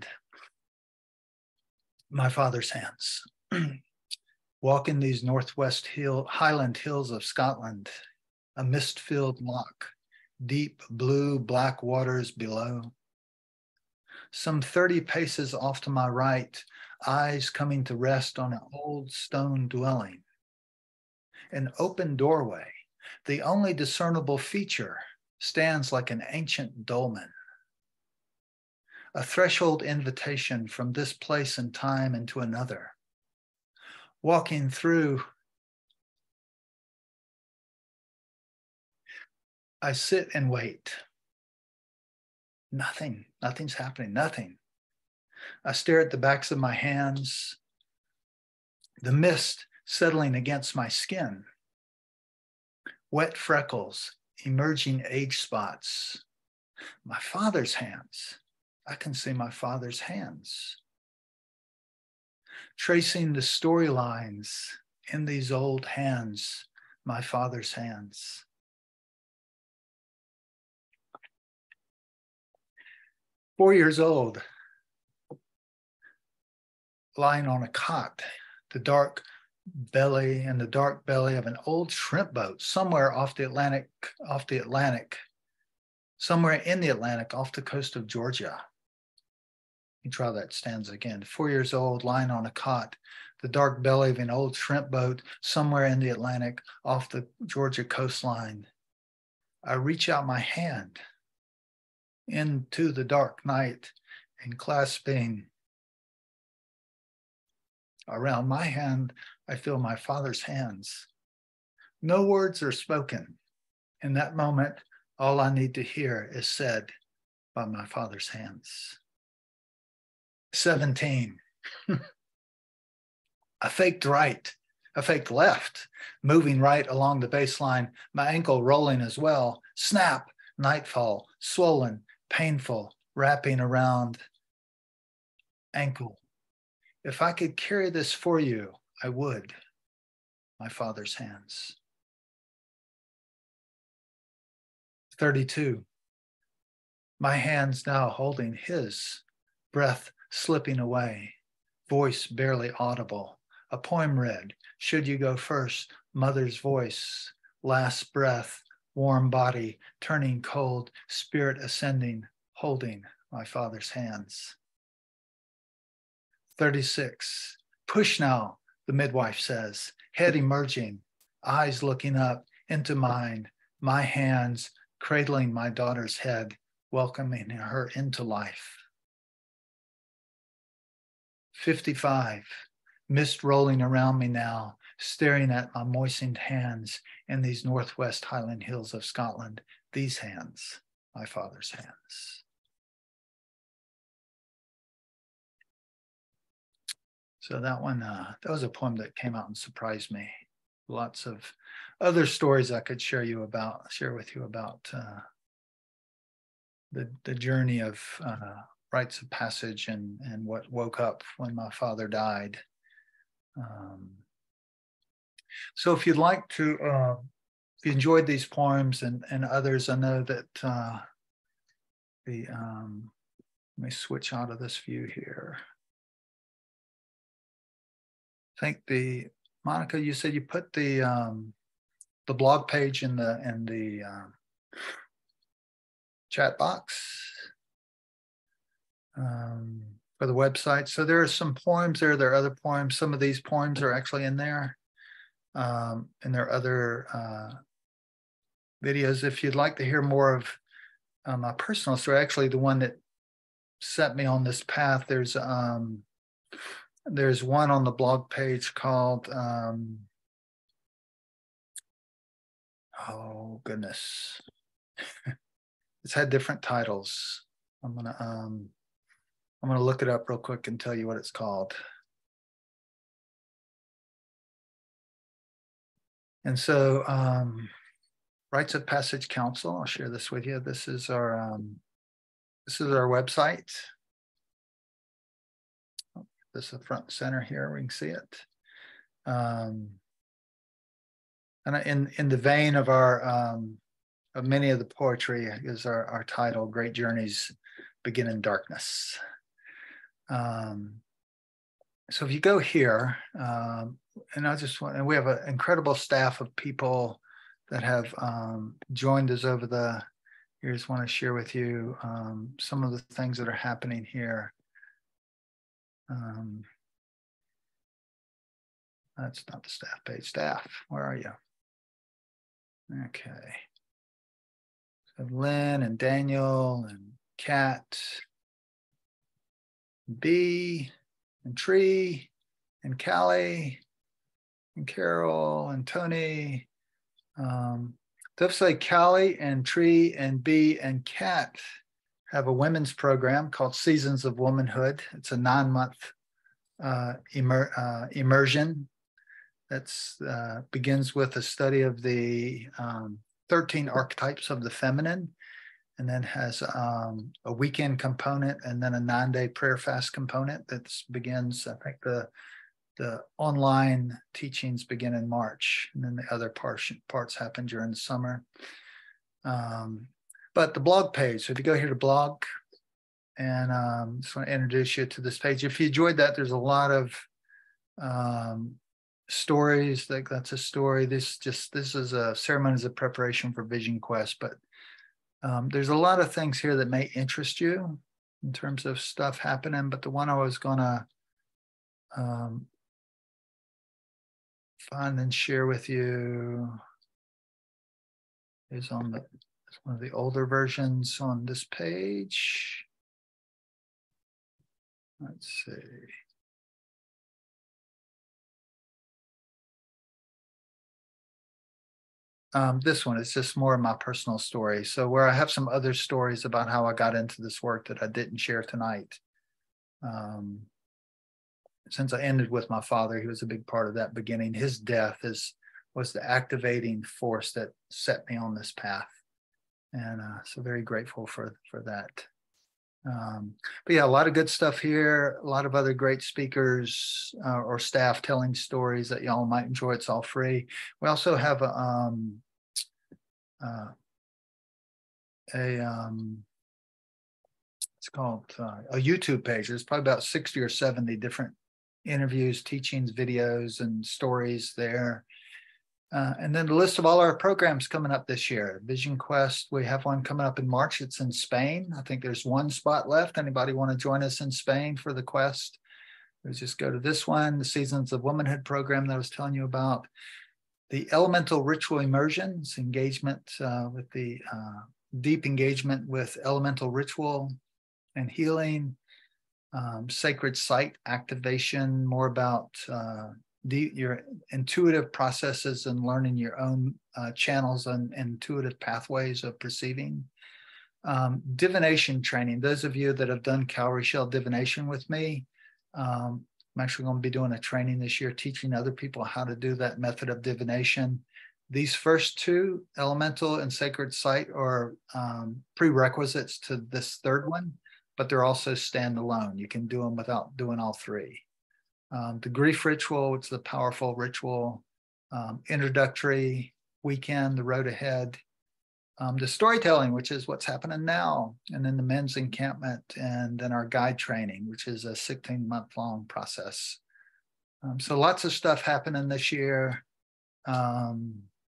My father's hands. Walking these northwest hill, highland hills of Scotland, a mist-filled loch, deep blue black waters below. Some thirty paces off to my right, eyes coming to rest on an old stone dwelling. An open doorway, the only discernible feature, stands like an ancient dolmen. A threshold invitation from this place and time into another. Walking through, I sit and wait. Nothing, nothing's happening, nothing. I stare at the backs of my hands. The mist settling against my skin. Wet freckles, emerging age spots. My father's hands. I can see my father's hands. Tracing the storylines in these old hands, my father's hands. Four years old, lying on a cot, the dark belly and the dark belly of an old shrimp boat somewhere off the Atlantic, off the Atlantic, somewhere in the Atlantic off the coast of Georgia. You try that stanza again. Four years old, lying on a cot, the dark belly of an old shrimp boat somewhere in the Atlantic off the Georgia coastline. I reach out my hand into the dark night and clasping around my hand, I feel my father's hands. No words are spoken. In that moment, all I need to hear is said by my father's hands. seventeen. I faked right, I faked left, moving right along the baseline, my ankle rolling as well. Snap, nightfall, swollen, painful, wrapping around ankle. If I could carry this for you, I would. My father's hands. thirty-two. My hands now holding his, breath slipping away, voice barely audible. A poem read, should you go first, mother's voice, last breath, warm body, turning cold, spirit ascending, holding my father's hands. thirty-six. Push now, the midwife says, head emerging, eyes looking up into mine, my hands cradling my daughter's head, welcoming her into life. fifty-five. Mist rolling around me now, staring at my moistened hands in these northwest Highland hills of Scotland. These hands, my father's hands. So that one, uh, that was a poem that came out and surprised me. Lots of other stories I could share you about, share with you about uh, the the journey of uh, rites of passage and and what woke up when my father died. Um, so if you'd like to, uh, if you enjoyed these poems and and others, I know that uh, the um, let me switch out of this view here. I think the Monica, you said you put the um, the blog page in the in the um, chat box um, for the website. So there are some poems there. There are other poems. Some of these poems are actually in there, um, and there are other uh, videos. If you'd like to hear more of uh, my personal story, actually the one that set me on this path, there's um, there's one on the blog page called. Um, Oh goodness, it's had different titles. I'm gonna um, I'm gonna look it up real quick and tell you what it's called. And so, um, Rites of Passage Council. I'll share this with you. This is our um, this is our website. This is the front and center here. We can see it. Um, And in, in the vein of our, um, of many of the poetry is our, our title, Great Journeys Begin in Darkness. Um, so if you go here, um, and I just want, and we have an incredible staff of people that have um, joined us over the years. Want to share with you um, some of the things that are happening here. Um, that's not the staff page. Staff, where are you? Okay. So Lynn and Daniel and Kat, B and Tree and Callie and Carol and Tony. Um, to say Callie and Tree and B and Kat have a women's program called Seasons of Womanhood. It's a nine month uh, immer, uh, immersion that's uh, begins with a study of the um, thirteen archetypes of the feminine, and then has um, a weekend component, and then a nine-day prayer fast component that begins, I think the the online teachings begin in March, and then the other parts, parts happen during the summer. Um, but the blog page, so if you go here to blog, and um, just want to introduce you to this page. If you enjoyed that, there's a lot of um, stories. Like that's a story. This just this is a ceremonies of preparation for Vision Quest, but um, there's a lot of things here that may interest you in terms of stuff happening. But the one I was gonna um, find and share with you is on the it's one of the older versions on this page. Let's see. Um, this one is just more of my personal story. So where I have some other stories about how I got into this work that I didn't share tonight. Um, since I ended with my father, he was a big part of that beginning. His death is was the activating force that set me on this path. And uh, so very grateful for, for that. Um, but yeah, a lot of good stuff here, a lot of other great speakers uh, or staff telling stories that y'all might enjoy. It's all free. We also have a, um, uh, a um, it's called uh, a YouTube page. There's probably about sixty or seventy different interviews, teachings, videos, and stories there. Uh, and then the list of all our programs coming up this year. Vision Quest, we have one coming up in March. It's in Spain. I think there's one spot left. Anybody want to join us in Spain for the quest? Let's just go to this one, the Seasons of Womanhood program that I was telling you about. The Elemental Ritual Immersions, engagement uh, with the uh, deep engagement with elemental ritual and healing. Um, sacred site activation, more about uh, The, your intuitive processes and learning your own uh, channels and, and intuitive pathways of perceiving. Um, divination training. Those of you that have done cowrie shell divination with me, um, I'm actually going to be doing a training this year, teaching other people how to do that method of divination. These first two, elemental and sacred site, are um, prerequisites to this third one, but they're also standalone. You can do them without doing all three. Um, the grief ritual, which is the powerful ritual, um, introductory weekend, the road ahead, um, the storytelling, which is what's happening now, and then the men's encampment, and then our guide training, which is a sixteen month long process. Um, so lots of stuff happening this year. Um,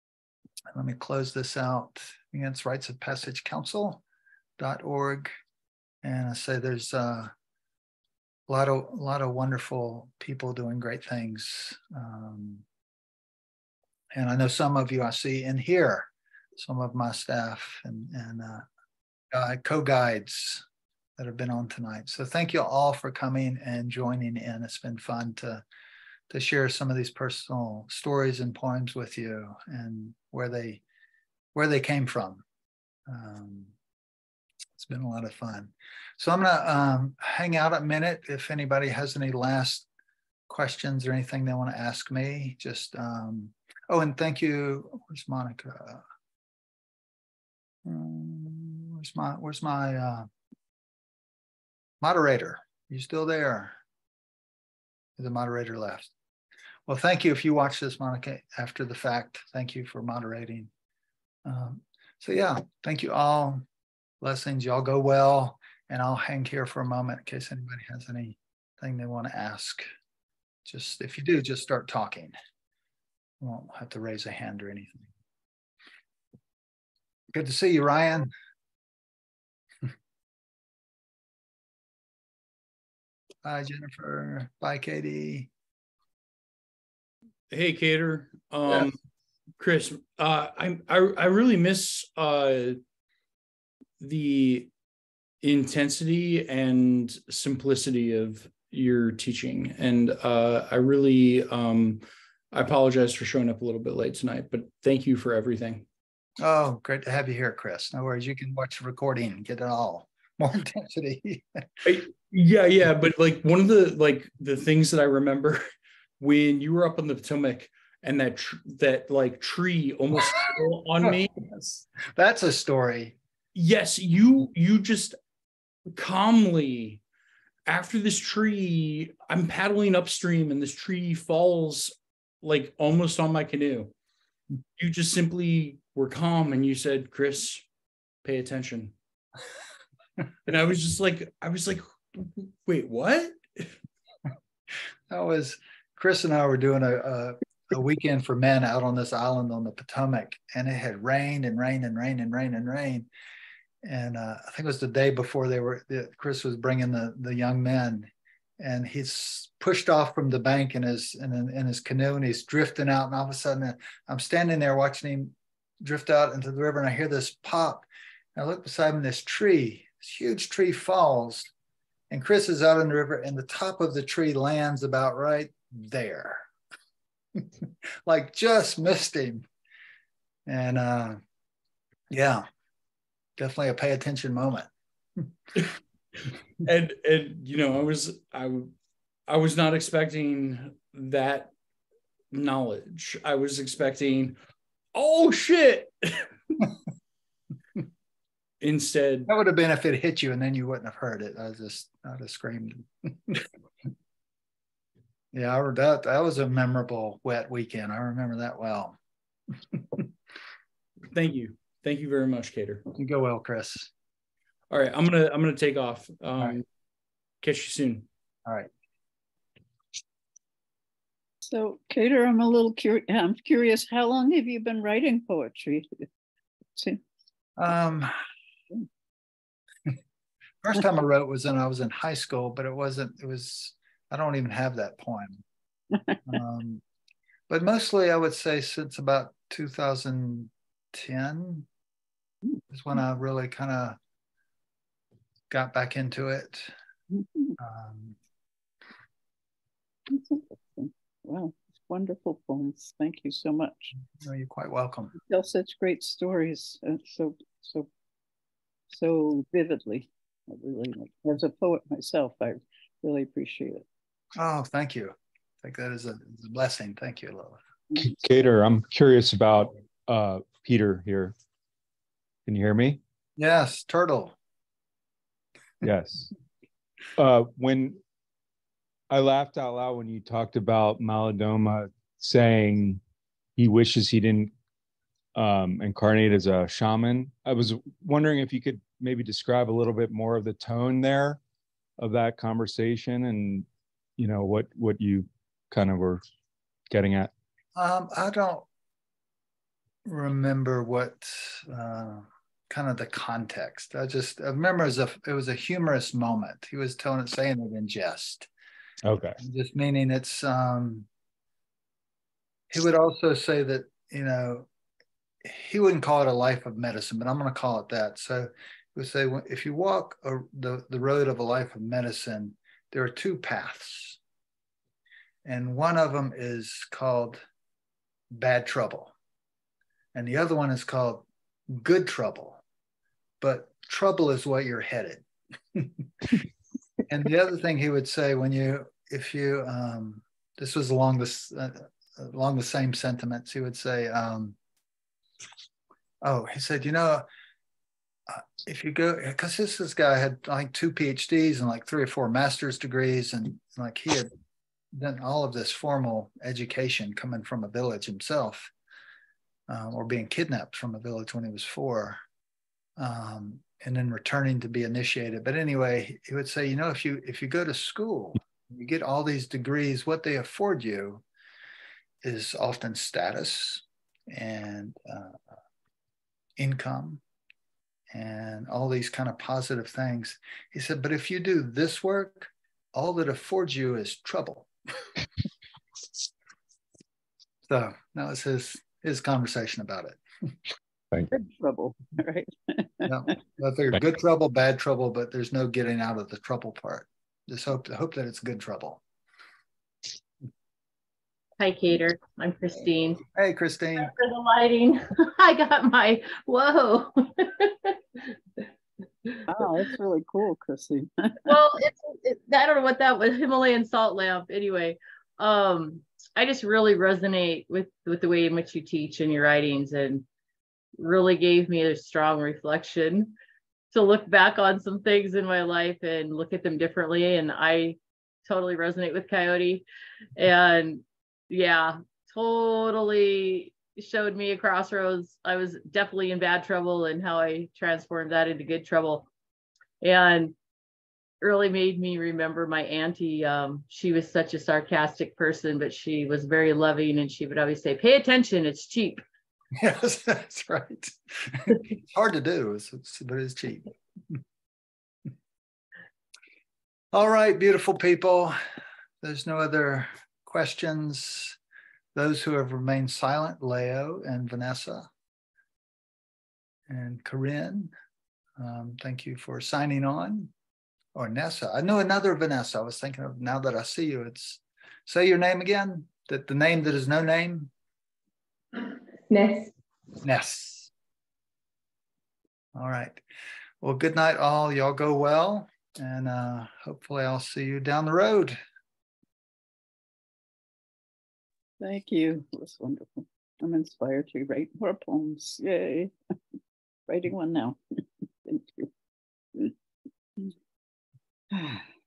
let me close this out. Again, it's rites of passage council dot org. And I say there's uh, A lot of a lot of wonderful people doing great things, um, and I know some of you I see in here, some of my staff and and uh, uh, co-guides that have been on tonight. So thank you all for coming and joining in. It's been fun to to share some of these personal stories and poems with you and where they where they came from. Um, it's been a lot of fun. So I'm gonna um, hang out a minute. If anybody has any last questions or anything they want to ask me, just, um, oh, and thank you. Where's Monica? Um, where's my, where's my uh, moderator? Are you still there? The moderator left. Well, thank you if you watch this, Monica, after the fact. Thank you for moderating. Um, so yeah, thank you all. Blessings, y'all go well. And I'll hang here for a moment in case anybody has anything they want to ask. Just, if you do, just start talking. You won't have to raise a hand or anything. Good to see you, Ryan. Bye, Jennifer. Bye, Katie. Hey, Kedar. Um, Yeah. Chris, uh, I, I I really miss uh, the intensity and simplicity of your teaching, and uh, I really um, I apologize for showing up a little bit late tonight, but thank you for everything. Oh, great to have you here, Chris. No worries. You can watch the recording and get it all. More intensity. I, yeah, yeah, but like one of the like the things that I remember when you were up on the Potomac and that tr- that like tree almost fell on me. That's a story. Yes, you you just calmly, after this tree, I'm paddling upstream and this tree falls like almost on my canoe. You just simply were calm and you said, "Chris, pay attention." And I was just like, I was like, wait, what? That was, Chris and I were doing a, a, a weekend for men out on this island on the Potomac, and it had rained and rained and rained and rained and rained. And uh, I think it was the day before they were, Chris was bringing the, the young men, and he's pushed off from the bank in his, in, in his canoe, and he's drifting out. And all of a sudden I'm standing there watching him drift out into the river, and I hear this pop. And I look beside him, this tree, this huge tree falls, and Chris is out in the river, and the top of the tree lands about right there. Like just missed him. And uh, yeah, definitely a pay attention moment. and and you know, I was I I was not expecting that knowledge. I was expecting, oh shit. Instead, that would have been if it hit you and then you wouldn't have heard it. I just I'd have screamed. Yeah, I, that that was a memorable wet weekend. I remember that well. Thank you, thank you very much, Kedar. You go well, Chris. All right, I'm gonna I'm gonna take off. Um, right. Catch you soon. All right. So, Kedar, I'm a little curious. I'm curious. How long have you been writing poetry? See? Um. First time I wrote was when I was in high school, but it wasn't, it was, I don't even have that poem. Um, but mostly I would say since about two thousand ten is when I really kind of got back into it. Um, Wow, wonderful poems. Thank you so much. No, you're quite welcome. You tell such great stories, uh, so, so, so vividly. I really, as a poet myself, I really appreciate it. Oh, thank you. I think that is a, is a blessing. Thank you, Lilith. Kedar, I'm curious about uh, Peter here. Can you hear me? Yes, Turtle. Yes. Uh, when I laughed out loud when you talked about Malidoma saying he wishes he didn't um, incarnate as a shaman, I was wondering if you could maybe describe a little bit more of the tone there of that conversation and, you know, what, what you kind of were getting at. Um, I don't remember what uh, kind of the context. I just I remember it was, a, it was a humorous moment. He was telling it, saying it in jest. Okay. Just meaning it's, um, he would also say that, you know, he wouldn't call it a life of medicine, but I'm going to call it that. So he would say, if you walk a, the, the road of a life of medicine, there are two paths. And one of them is called bad trouble. And the other one is called good trouble. But trouble is what you're headed. And the other thing he would say, when you, if you, um, this was along this, uh, along the same sentiments, he would say, um, oh, he said, you know, uh, if you go, because this, this guy had like two PhDs and like three or four master's degrees, and like he had done all of this formal education coming from a village himself, uh, or being kidnapped from a village when he was four. Um, and then returning to be initiated. But anyway, he would say, you know, if you if you go to school, you get all these degrees, what they afford you is often status and uh, income and all these kind of positive things. He said, but if you do this work, all that affords you is trouble. So that was his his conversation about it. Thank you. Good trouble, right? Yeah, I figured good trouble, bad trouble, but there's no getting out of the trouble part. Just hope hope that it's good trouble. Hi, Kedar. I'm Christine. Hey, Christine. Sorry for the lighting. I got my, whoa. Wow, that's really cool, Chrissy. Well, it's, it, I don't know what that was, Himalayan salt lamp. Anyway, um, I just really resonate with with the way in which you teach and your writings, and really gave me a strong reflection to look back on some things in my life and look at them differently. And I totally resonate with Coyote, and yeah, totally showed me a crossroads. I was definitely in bad trouble, and how I transformed that into good trouble, and really made me remember my auntie. Um, she was such a sarcastic person, but she was very loving, and she would always say, pay attention, it's cheap. Yes, that's right. It's hard to do, it's, it's, but it's cheap. All right, beautiful people. There's no other questions. Those who have remained silent, Leo and Vanessa and Corinne, um, thank you for signing on. Or Nessa. I know another Vanessa I was thinking of now that I see you. It's, say your name again, that the name that is no name. Ness. Ness. All right. Well, good night all. Y'all go well. And uh, hopefully I'll see you down the road. Thank you. It was wonderful. I'm inspired to write more poems. Yay. Writing one now. Thank you.